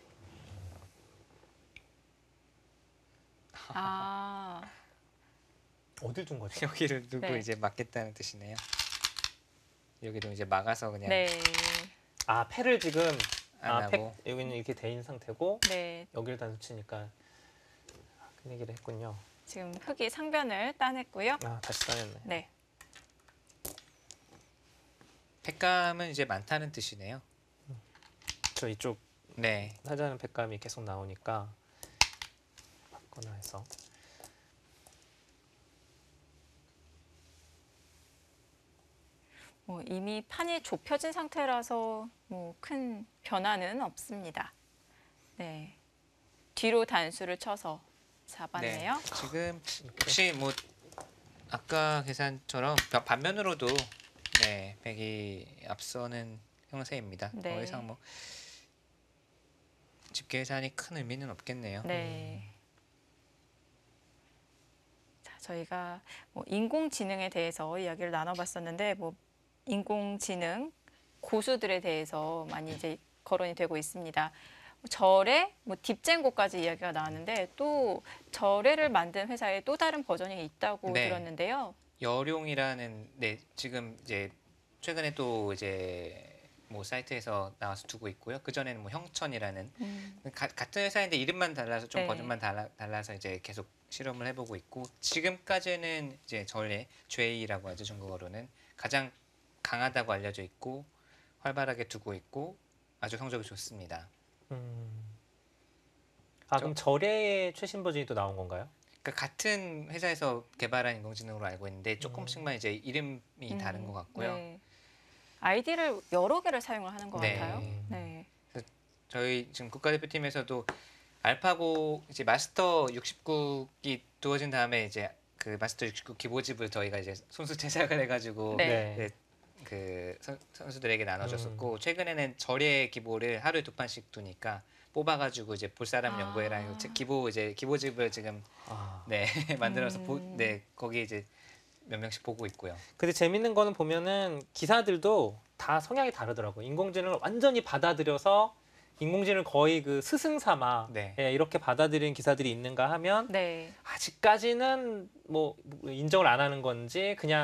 아, 어딜 둔 거죠? 여기를 두고 네. 이제 막겠다는 뜻이네요. 여기도 이제 막아서 그냥 네, 아, 패를 지금 안 아, 패, 하고. 여기는 이렇게 돼 있는 상태고 네. 여기를 단수 치니까 그 얘기를 했군요. 지금 흑이 상변을 따냈고요. 아, 다시 따냈네. 네, 팩감은 이제 많다는 뜻이네요. 저 이쪽 네. 하자는 팩감이 계속 나오니까 바꿔나 해서. 뭐 이미 판이 좁혀진 상태라서 뭐 큰 변화는 없습니다. 네, 뒤로 단수를 쳐서 잡았네요. 네. 지금 혹시 뭐 아까 계산처럼 반면으로도 네, 백이 앞서는 형세입니다. 네. 더 이상 뭐 집계 계산이 큰 의미는 없겠네요. 네. 자, 저희가 뭐 인공지능에 대해서 이야기를 나눠봤었는데, 뭐 인공지능 고수들에 대해서 많이 이제 거론이 되고 있습니다. 절에 뭐 딥젠고까지 이야기가 나왔는데 또 절에를 만든 회사에 또 다른 버전이 있다고 네. 들었는데요. 여룡이라는 네, 지금 이제 최근에 또 이제 뭐 사이트에서 나와서 두고 있고요. 그 전에는 뭐 형천이라는 음, 가, 같은 회사인데 이름만 달라서 좀 네. 버전만 달라, 달라서 이제 계속 실험을 해보고 있고 지금까지는 이제 절의 죄이라고 하죠 중국어로는 가장 강하다고 알려져 있고 활발하게 두고 있고 아주 성적이 좋습니다. 음. 아, 저- 그럼 절의 최신 버전이 또 나온 건가요? 그러니까 같은 회사에서 개발한 인공지능으로 알고 있는데 조금씩만 이제 이름이 음, 다른 것 같고요. 네. 아이디를 여러 개를 사용을 하는 것 네. 같아요. 네. 저희 지금 국가대표팀에서도 알파고 이제 마스터 육십구기 두어진 다음에 이제 그 마스터 육십구 기보집을 저희가 이제 손수 제작을 해가지고 네. 네, 그 선, 선수들에게 음. 나눠줬었고 최근에는 절의 기보를 하루에 두 판씩 두니까 뽑아가지고 이제 볼 사람 아. 연구회랑 책- 기보 이제 기보집을 지금 아. 네 만들어서 보, 음. 네 거기 이제 몇 명씩 보고 있고요. 근데 재밌는 거는 보면은 기사들도 다 성향이 다르더라고요. 인공지능을 완전히 받아들여서 인공지능을 거의 그 스승 삼아 네. 예, 이렇게 받아들이는 기사들이 있는가 하면 네. 아직까지는 뭐 인정을 안 하는 건지 그냥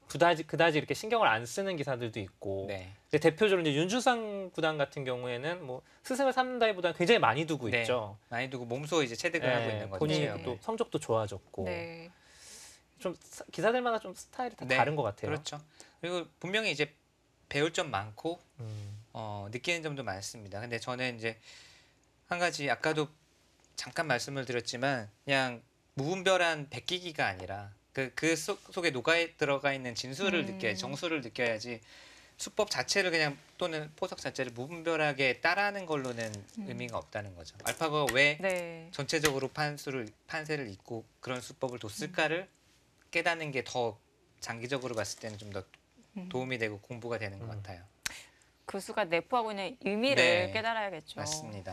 그다지 그다지 이렇게 신경을 안 쓰는 기사들도 있고. 네. 근데 대표적으로 이제 윤주상 구단 같은 경우에는 뭐 스승을 삼는다기보다는 굉장히 많이 두고 네. 있죠. 많이 두고 몸소 이제 체득을 하고 네, 있는 거죠. 본인이 체형을. 또 성적도 좋아졌고. 네. 좀 사- 기사들마다 좀 스타일이 다 네, 다른 것 같아요. 그렇죠. 그리고 분명히 이제 배울 점 많고 음. 어, 느끼는 점도 많습니다. 근데 저는 이제 한 가지 아까도 잠깐 말씀을 드렸지만 그냥 무분별한 베끼기가 아니라 그, 그 속, 속에 녹아 들어가 있는 진수를 음. 느껴야지, 정수를 느껴야지 수법 자체를 그냥 또는 포석 자체를 무분별하게 따라하는 걸로는 음. 의미가 없다는 거죠. 알파고가 왜 네. 전체적으로 판수를 판세를 잇고 그런 수법을 뒀을까를 깨닫는 게 더 장기적으로 봤을 때는 좀 더 음. 도움이 되고 공부가 되는 것 음. 같아요. 그 수가 내포하고 있는 의미를 네. 깨달아야겠죠. 맞습니다.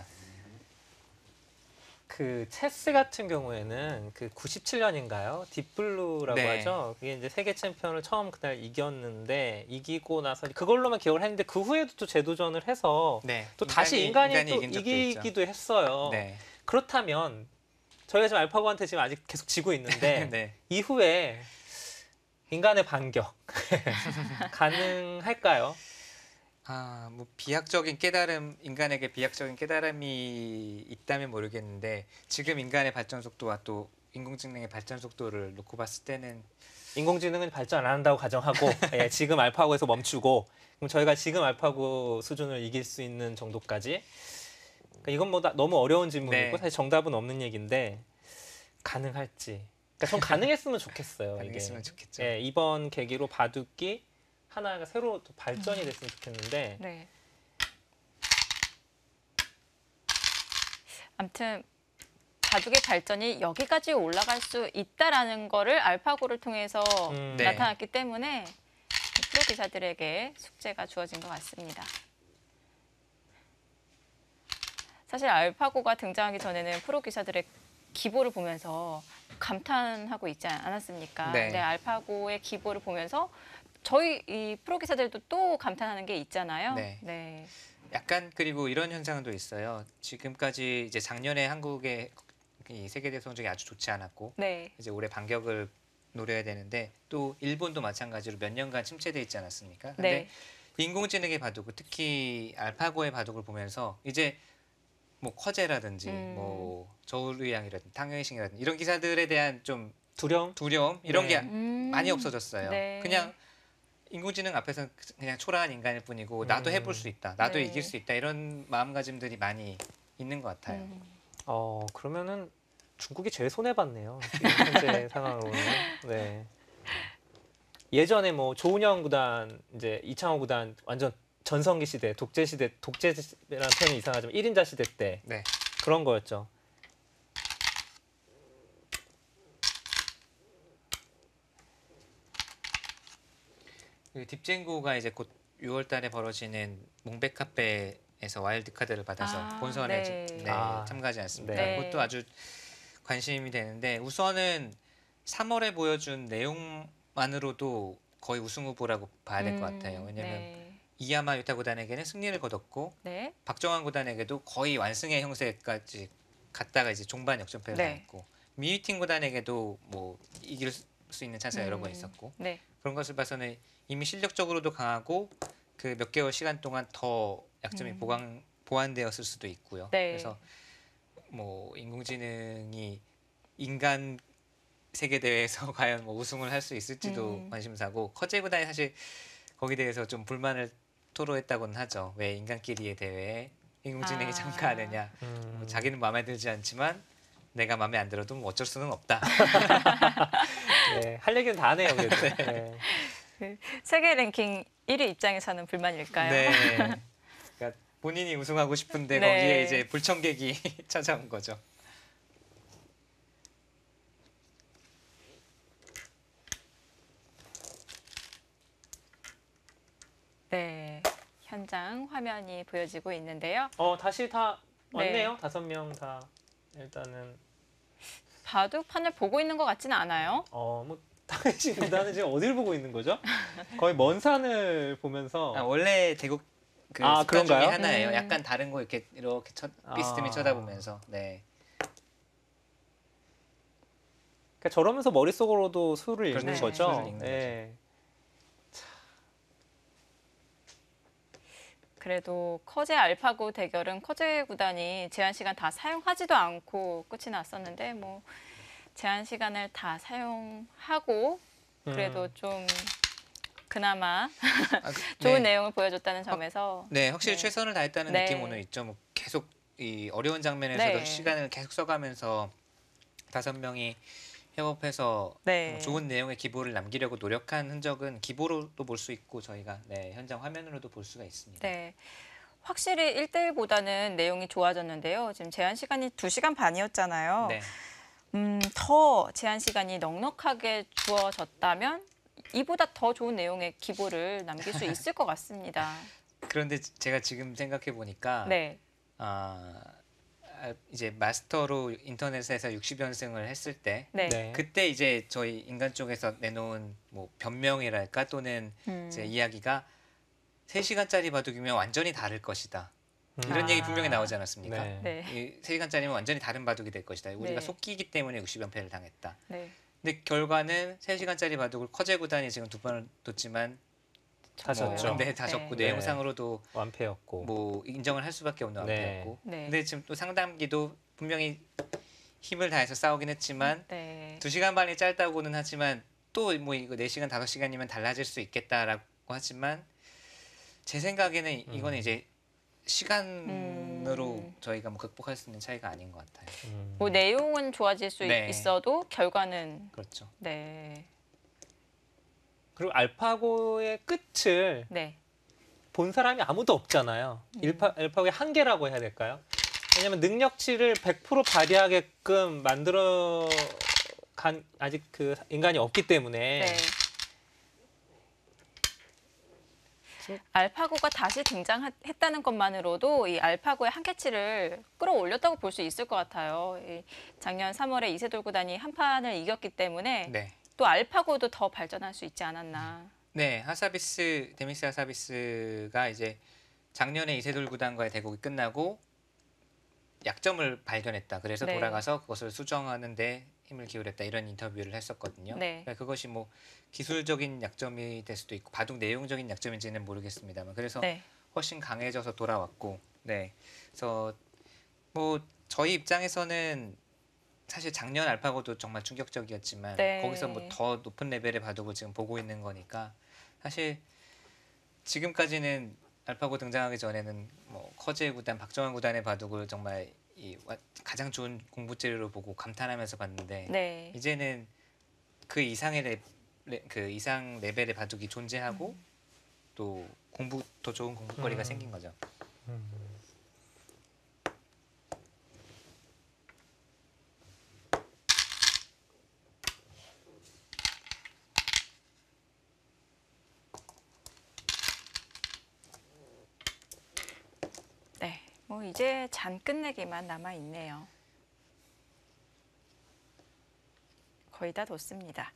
그 체스 같은 경우에는 그 구십칠 년인가요? 딥블루라고 네. 하죠. 그게 이제 세계 챔피언을 처음 그날 이겼는데 이기고 나서 그걸로만 기억을 했는데 그 후에도 또 재도전을 해서 네. 또 다시 인간이, 또 이긴 적도 이기기도 했어요. 있죠. 네. 그렇다면 저희가 지금 알파고한테 지금 아직 계속 지고 있는데 네. 이후에 인간의 반격 가능할까요? 아, 뭐 비약적인 깨달음, 인간에게 비약적인 깨달음이 있다면 모르겠는데 지금 인간의 발전 속도와 또 인공지능의 발전 속도를 놓고 봤을 때는 인공지능은 발전 안 한다고 가정하고 예, 지금 알파고에서 멈추고 그럼 저희가 지금 알파고 수준을 이길 수 있는 정도까지 그러니까 이건 뭐 다- 너무 어려운 질문이고 네. 사실 정답은 없는 얘기인데 가능할지 그러니까 전 가능했으면 좋겠어요. 가능했으면 이게. 좋겠죠. 예, 이번 계기로 바둑이 하나가 새로 또 발전이 됐으면 좋겠는데 네. 아무튼 바둑의 발전이 여기까지 올라갈 수 있다라는 거를 알파고를 통해서 음, 네. 나타났기 때문에 프로 기사들에게 숙제가 주어진 것 같습니다. 사실 알파고가 등장하기 전에는 프로 기사들의 기보를 보면서 감탄하고 있지 않았습니까? 네. 네, 알파고의 기보를 보면서 저희 이 프로 기사들도 또 감탄하는 게 있잖아요. 네. 네. 약간 그리고 이런 현상도 있어요. 지금까지 이제 작년에 한국의 이 세계대회 성적이 아주 좋지 않았고 네. 이제 올해 반격을 노려야 되는데 또 일본도 마찬가지로 몇 년간 침체돼 있지 않았습니까? 근데 네. 인공지능의 바둑, 특히 알파고의 바둑을 보면서 이제 뭐 커제라든지 음. 뭐 저울의양이라든지 탕웨이싱이라든지 이런 기사들에 대한 좀 두려움? 두려움 이런 네. 게 음. 많이 없어졌어요. 네. 그냥 인공지능 앞에서는 그냥 초라한 인간일 뿐이고 나도 음. 해볼 수 있다, 나도 네. 이길 수 있다 이런 마음가짐들이 많이 있는 것 같아요. 음. 어 그러면은 중국이 제일 손해 봤네요. 지금 현재 상황으로는. 네. 예전에 뭐 조은영 구단 이제 이창호 구단 완전 전성기 시대, 독재 시대, 독재라는 표현이 이상하지만 일 인자 시대 때 네, 그런 거였죠. 그 딥젠고가 이제 곧 유월달에 벌어지는 몽백 카페에서 와일드 카드를 받아서 아, 본선에 네. 네, 아, 참가하지 않습니까? 네. 그것도 아주 관심이 되는데 우선은 삼월에 보여준 내용만으로도 거의 우승 후보라고 봐야 될 것 음, 같아요. 왜냐면 네. 이야마 유타 구단에게는 승리를 거뒀고 네. 박정환 구단에게도 거의 완승의 형세까지 갔다가 이제 종반 역전패를 네. 당했고 미휘팅 구단에게도 뭐 이길 수 있는 찬스가 여러 번 음, 있었고 네. 그런 것을 봐서는 이미 실력적으로도 강하고 그 몇 개월 시간 동안 더 약점이 음. 보강 보완되었을 수도 있고요. 네. 그래서 뭐 인공지능이 인간 세계 대회에서 과연 뭐 우승을 할 수 있을지도 음. 관심사고 커제 구단이 사실 거기 대해서 좀 불만을 토로했다고는 하죠. 왜 인간끼리의 대회에 인공지능이 아. 참가하느냐. 음, 뭐 자기는 마음에 들지 않지만 내가 마음에 안 들어도 뭐 어쩔 수는 없다. 네, 할 얘기는 다 하네요. 그래도. 네. 세계 랭킹 일 위 입장에서는 불만일까요? 네. 그러니까 본인이 우승하고 싶은데 네. 거기에 이제 불청객이 찾아온 거죠. 네. 현장 화면이 보여지고 있는데요. 어 다시 다 네. 왔네요. 다섯 명 다 일단은 바둑 판을 보고 있는 것 같지는 않아요. 어뭐 당연히 구단은 지금 어딜 보고 있는 거죠? 거의 먼 산을 보면서 아, 원래 대국 그 아, 습관 중에 그런가요? 하나예요. 음. 약간 다른 거 이렇게 이렇게 쳐, 비스듬히 아. 쳐다보면서. 네. 그러니까 저러면서 머릿속으로도 수를 읽는 그렇죠. 거죠. 수를 읽는 예. 그래도 커제 알파고 대결은 커제 구단이 제한 시간 다 사용하지도 않고 끝이 났었는데 뭐 제한 시간을 다 사용하고 그래도 음. 좀 그나마 아, 그- 좋은 네. 내용을 보여줬다는 점에서 네, 확실히 네. 최선을 다했다는 네. 느낌 오늘 있죠. 뭐 계속 이 어려운 장면에서도 네. 시간을 계속 써가면서 다섯 명이 협업해서 네. 뭐 좋은 내용의 기보를 남기려고 노력한 흔적은 기보로도 볼 수 있고 저희가 네, 현장 화면으로도 볼 수가 있습니다. 네. 확실히 일 대일보다는 내용이 좋아졌는데요. 지금 제한 시간이 두 시간 반이었잖아요. 네. 음, 더 제한 시간이 넉넉하게 주어졌다면 이보다 더 좋은 내용의 기보를 남길 수 있을 것 같습니다. 그런데 제가 지금 생각해 보니까 네. 아, 아, 이제 마스터로 인터넷에서 육십 연승을 했을 때 네. 네. 그때 이제 저희 인간 쪽에서 내놓은 뭐 변명이랄까 또는 음. 이제 이야기가 세 시간짜리 바둑이면 완전히 다를 것이다. 이런 아. 얘기 분명히 나오지 않았습니까? 네. 네. 이 세 시간짜리면 완전히 다른 바둑이 될 것이다. 우리가 네. 속기기 때문에 육십 연패를 당했다. 네. 근데 결과는 세 시간짜리 바둑을 커제 구단이 지금 두 번을 뒀지만 다 졌어요. 졌죠. 네, 다 졌고 네. 내용상으로도 완패였고. 뭐 인정을 할 수밖에 없는 네. 완패였고. 네. 근데 지금 또 상담기도 분명히 힘을 다해서 싸우긴 했지만 네. 두 시간 반이 짧다고는 하지만 또 뭐 이거 네 시간 다섯 시간이면 달라질 수 있겠다라고 하지만 제 생각에는 이거는 음. 이제 시간으로 음. 저희가 뭐 극복할 수 있는 차이가 아닌 것 같아요. 음. 뭐 내용은 좋아질 수 네. 있어도 결과는 그렇죠. 네. 그리고 알파고의 끝을 네. 본 사람이 아무도 없잖아요. 음. 일파, 알파고의 한계라고 해야 될까요? 왜냐하면 능력치를 백 퍼센트 발휘하게끔 만들어 간 아직 그 인간이 없기 때문에 네. 알파고가 다시 등장했다는 것만으로도 이 알파고의 한계치를 끌어올렸다고 볼 수 있을 것 같아요. 이 작년 삼월에 이세돌 구단이 한 판을 이겼기 때문에 네. 또 알파고도 더 발전할 수 있지 않았나. 네, 하사비스 데미스 하사비스가 이제 작년에 이세돌 구단과의 대국이 끝나고 약점을 발견했다. 그래서 네. 돌아가서 그것을 수정하는데 힘을 기울였다. 이런 인터뷰를 했었거든요. 네. 그러니까 그것이 뭐 기술적인 약점이 될 수도 있고 바둑 내용적인 약점인지는 모르겠습니다만 그래서 네. 훨씬 강해져서 돌아왔고, 네. 그래서 뭐 저희 입장에서는 사실 작년 알파고도 정말 충격적이었지만 네. 거기서 뭐 더 높은 레벨의 바둑을 지금 보고 있는 거니까 사실 지금까지는 알파고 등장하기 전에는 뭐 커제 구단, 박정환 구단의 바둑을 정말 이 와- 가장 좋은 공부 재료로 보고 감탄하면서 봤는데 네. 이제는 그 이상의 레, 레- 그 이상 레벨의 바둑이 존재하고 또 공부 더 좋은 공부거리가 음. 생긴 거죠. 음. 네. 뭐 이제 잔 끝내기만 남아 있네요. 거의 다 뒀습니다.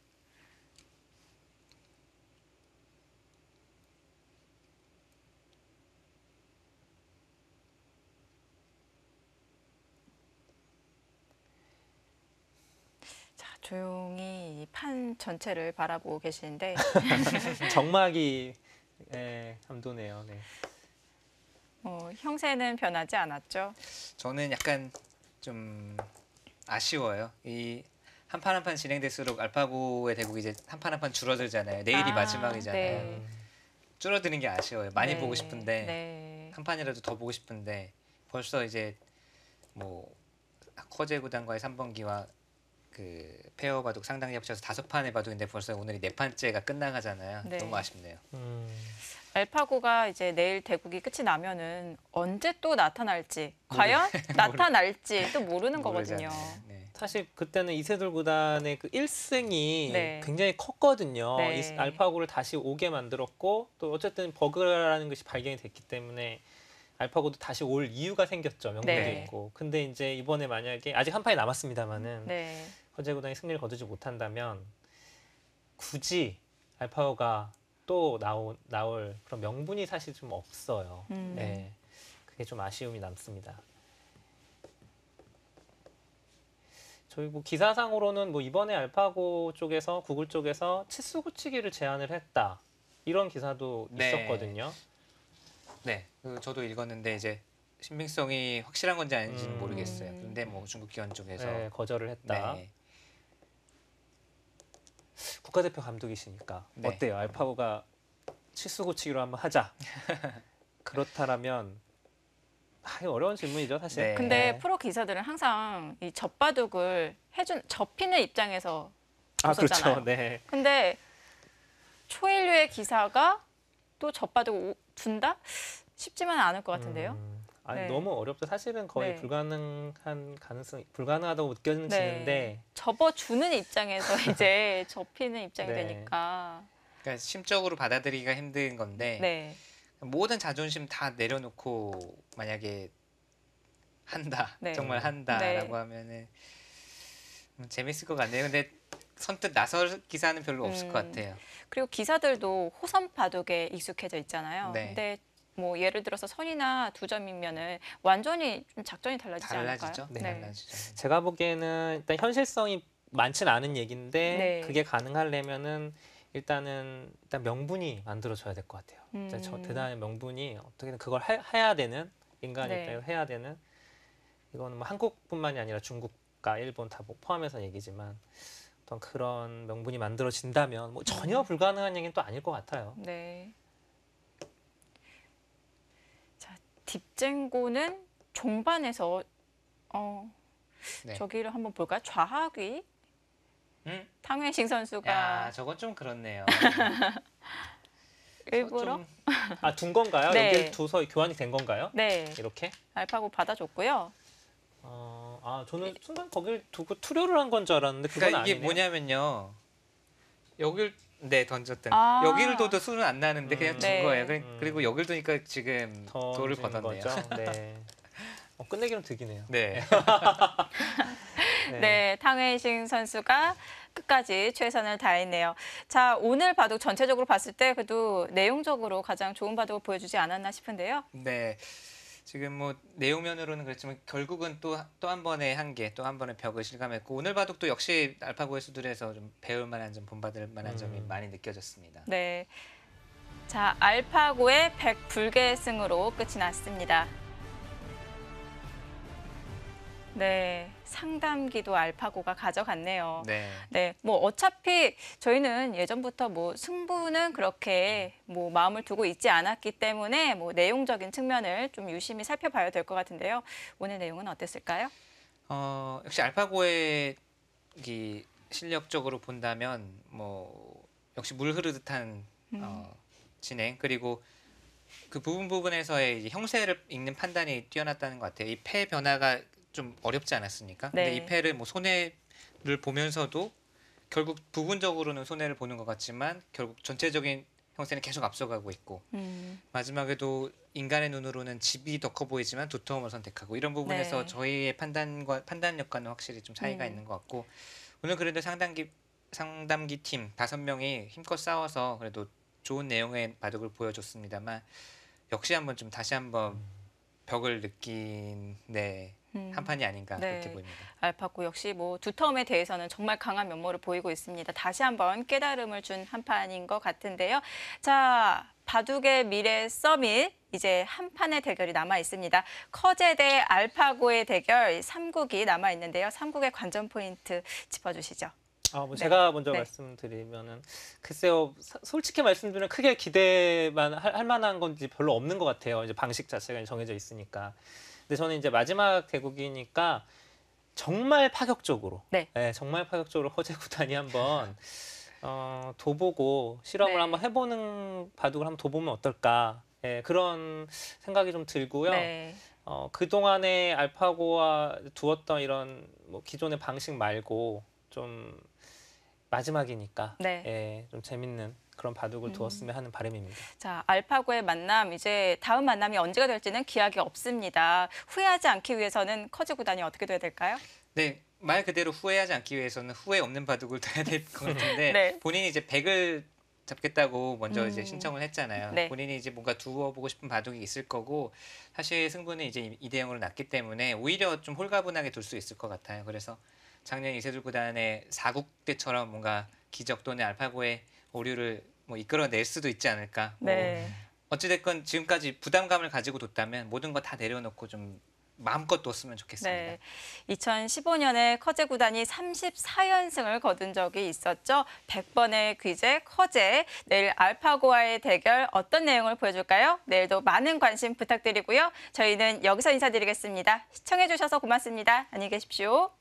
자, 조용히 이 판 전체를 바라보고 계시는데 정막이 예, 감도네요. 네. 어, 형세는 변하지 않았죠. 저는 약간 좀 아쉬워요. 이 한 판 한 판 진행될수록 알파고의 대국이 이제 한 판 한 판 줄어들잖아요. 내일이 아, 마지막이잖아요. 네. 줄어드는 게 아쉬워요. 많이 네. 보고 싶은데 네. 한 판이라도 더 보고 싶은데 벌써 이제 뭐 커제 구단과의 삼 번기와 그 페어 바둑 상당히 합쳐서 다섯 판의 바둑인데 벌써 오늘이 네 판째가 끝나가잖아요. 네. 너무 아쉽네요. 음. 알파고가 이제 내일 대국이 끝이 나면은 언제 또 나타날지 과연 나타날지 또 모르는 거거든요. 모르잖아요. 네. 사실 그때는 이세돌 구단의 그 일 승이 네. 굉장히 컸거든요. 네. 이 알파고를 다시 오게 만들었고 또 어쨌든 버그라는 것이 발견이 됐기 때문에 알파고도 다시 올 이유가 생겼죠. 명분도 네. 있고. 근데 이제 이번에 만약에 아직 한 판이 남았습니다만은 네. 커제 구단이 승리를 거두지 못한다면 굳이 알파고가 또 나오, 나올 그런 명분이 사실 좀 없어요. 음. 네. 그게 좀 아쉬움이 남습니다. 저희 뭐 기사상으로는 뭐 이번에 알파고 쪽에서 구글 쪽에서 치수 굳히기를 제안을 했다 이런 기사도 네. 있었거든요. 네, 그 저도 읽었는데 이제 신빙성이 확실한 건지 아닌지는 음. 모르겠어요. 그런데 뭐 중국 기관 쪽에서 네, 거절을 했다. 네, 국가대표 감독이시니까 네. 어때요? 알파고가 치수 고치기로 한번 하자. 그렇다라면 아, 이거 어려운 질문이죠, 사실. 네. 근데 프로 기사들은 항상 이 젖바둑을 해준 접히는 입장에서 아, 보셨잖아요. 그렇죠. 네. 근데 초일류의 기사가 또 젖바둑 둔다? 쉽지만은 않을 것 같은데요. 음, 아니, 네. 너무 어렵죠. 사실은 거의 네. 불가능한 가능성, 불가능하다고 느껴지는데 네. 접어주는 입장에서 이제 접히는 입장이 네. 되니까. 그러니까 심적으로 받아들이기가 힘든 건데 네. 모든 자존심 다 내려놓고 만약에 한다, 네. 정말 음. 한다라고 네. 하면은 음, 재밌을 것 같네요. 근데 선뜻 나설 기사는 별로 없을 음. 것 같아요. 그리고 기사들도 호선 바둑에 익숙해져 있잖아요. 네. 근데 뭐 예를 들어서 선이나 두 점이면은 완전히 좀 작전이 달라지지 달라지죠. 않을까요? 네, 달라지죠. 제가 보기에는 일단 현실성이 많진 않은 얘기인데 네. 그게 가능하려면은 일단은 일단 명분이 만들어져야 될 것 같아요. 진짜 저 음. 대단한 명분이 어떻게든 그걸 해, 해야 되는 인간 네. 입장에서 해야 되는 이거는 뭐 한국뿐만이 아니라 중국과 일본 다 뭐 포함해서 얘기지만 어떤 그런 명분이 만들어진다면 뭐 전혀 음. 불가능한 얘기는 또 아닐 것 같아요. 네. 자, 딥쟁고는 종반에서 어 네. 저기를 한번 볼까요? 좌하귀 음? 탕웨이싱 선수가 야, 저건 좀 그렇네요. 일부러 좀 아, 둔 건가요? 네. 여기를 두서 교환이 된 건가요? 네 이렇게? 알파고 받아줬고요. 어, 아, 저는 순간 거길 두고 투료를 한 건 줄 알았는데 그건 그러니까 이게 아니네요. 뭐냐면요. 여길 네 던졌던 아. 여기를 둬도 수는 안 나는데 그냥 음. 준 네. 거예요. 그리- 음. 그리고 여길 두니까 지금 돌을 던진 걷었네요. 거죠. 네. 어, 끝내기는 득이네요. 네. 네, 탕웨이싱 선수가 끝까지 최선을 다했네요. 자, 오늘 바둑 전체적으로 봤을 때 그래도 내용적으로 가장 좋은 바둑을 보여주지 않았나 싶은데요. 네. 지금 뭐 내용면으로는 그렇지만 결국은 또 또 한 번의 한계, 또 한 번의 벽을 실감했고 오늘 바둑도 역시 알파고의 수들에서 좀 배울 만한 점, 본받을 만한 음. 점이 많이 느껴졌습니다. 네. 자, 알파고의 백불계승으로 끝이 났습니다. 네, 상담기도 알파고가 가져갔네요. 네. 네, 뭐 어차피 저희는 예전부터 뭐 승부는 그렇게 뭐 마음을 두고 있지 않았기 때문에 뭐 내용적인 측면을 좀 유심히 살펴봐야 될 것 같은데요. 오늘 내용은 어땠을까요? 어, 역시 알파고의 이 실력적으로 본다면 뭐 역시 물 흐르듯한 음. 어, 진행 그리고 그 부분 부분에서의 이제 형세를 읽는 판단이 뛰어났다는 것 같아요. 이 패 변화가 좀 어렵지 않았습니까? 근데 네. 이 패를 뭐 손해를 보면서도 결국 부분적으로는 손해를 보는 것 같지만 결국 전체적인 형세는 계속 앞서가고 있고 음, 마지막에도 인간의 눈으로는 집이 더 커 보이지만 두터움을 선택하고 이런 부분에서 네. 저희의 판단과 판단력과는 확실히 좀 차이가 음. 있는 것 같고 오늘 그래도 상담기 상담기 팀 다섯 명이 힘껏 싸워서 그래도 좋은 내용의 바둑을 보여줬습니다만 역시 한번 좀 다시 한번 벽을 느낀 네, 음. 한 판이 아닌가 네. 그렇게 보입니다. 알파고 역시 뭐 두텀에 대해서는 정말 강한 면모를 보이고 있습니다. 다시 한번 깨달음을 준 한 판인 것 같은데요. 자, 바둑의 미래 서밋 이제 한 판의 대결이 남아 있습니다. 커제 대 알파고의 대결 삼 국이 남아 있는데요. 삼 국의 관전 포인트 짚어주시죠. 아, 뭐 네. 제가 먼저 네. 말씀드리면은 글쎄요, 사- 솔직히 말씀드리면 크게 기대만 할, 할 만한 건지 별로 없는 것 같아요. 이제 방식 자체가 정해져 있으니까. 근데 저는 이제 마지막 대국이니까 정말 파격적으로, 네. 네, 정말 파격적으로 허재 구단이 한번 어, 둬보고 실험을 네. 한번 해보는 바둑을 한번 둬보면 어떨까? 예, 그런 생각이 좀 들고요. 네. 어, 그동안에 알파고와 두었던 이런 뭐 기존의 방식 말고 좀 마지막이니까 네. 예, 좀 재밌는 그런 바둑을 음. 두었으면 하는 바람입니다. 자, 알파고의 만남 이제 다음 만남이 언제가 될지는 기약이 없습니다. 후회하지 않기 위해서는 커즈 구단이 어떻게 돼야 될까요? 네, 말 그대로 후회하지 않기 위해서는 후회 없는 바둑을 둬야 될 것 같은데 네. 본인이 이제 백을 잡겠다고 먼저 음. 이제 신청을 했잖아요. 네. 본인이 이제 뭔가 두어보고 싶은 바둑이 있을 거고 사실 승부는 이제 이 대 영으로 났기 때문에 오히려 좀 홀가분하게 둘 수 있을 것 같아요. 그래서 작년 이세돌 구단의 사국 때처럼 뭔가 기적 또는 알파고의 오류를 뭐 이끌어낼 수도 있지 않을까. 뭐 네. 어찌됐건 지금까지 부담감을 가지고 뒀다면 모든 거 다 내려놓고 좀 마음껏 뒀으면 좋겠습니다. 네. 이천십오 년에 커제 구단이 삼십사 연승을 거둔 적이 있었죠. 백 번의 귀재 커제. 내일 알파고와의 대결 어떤 내용을 보여줄까요? 내일도 많은 관심 부탁드리고요. 저희는 여기서 인사드리겠습니다. 시청해주셔서 고맙습니다. 안녕히 계십시오.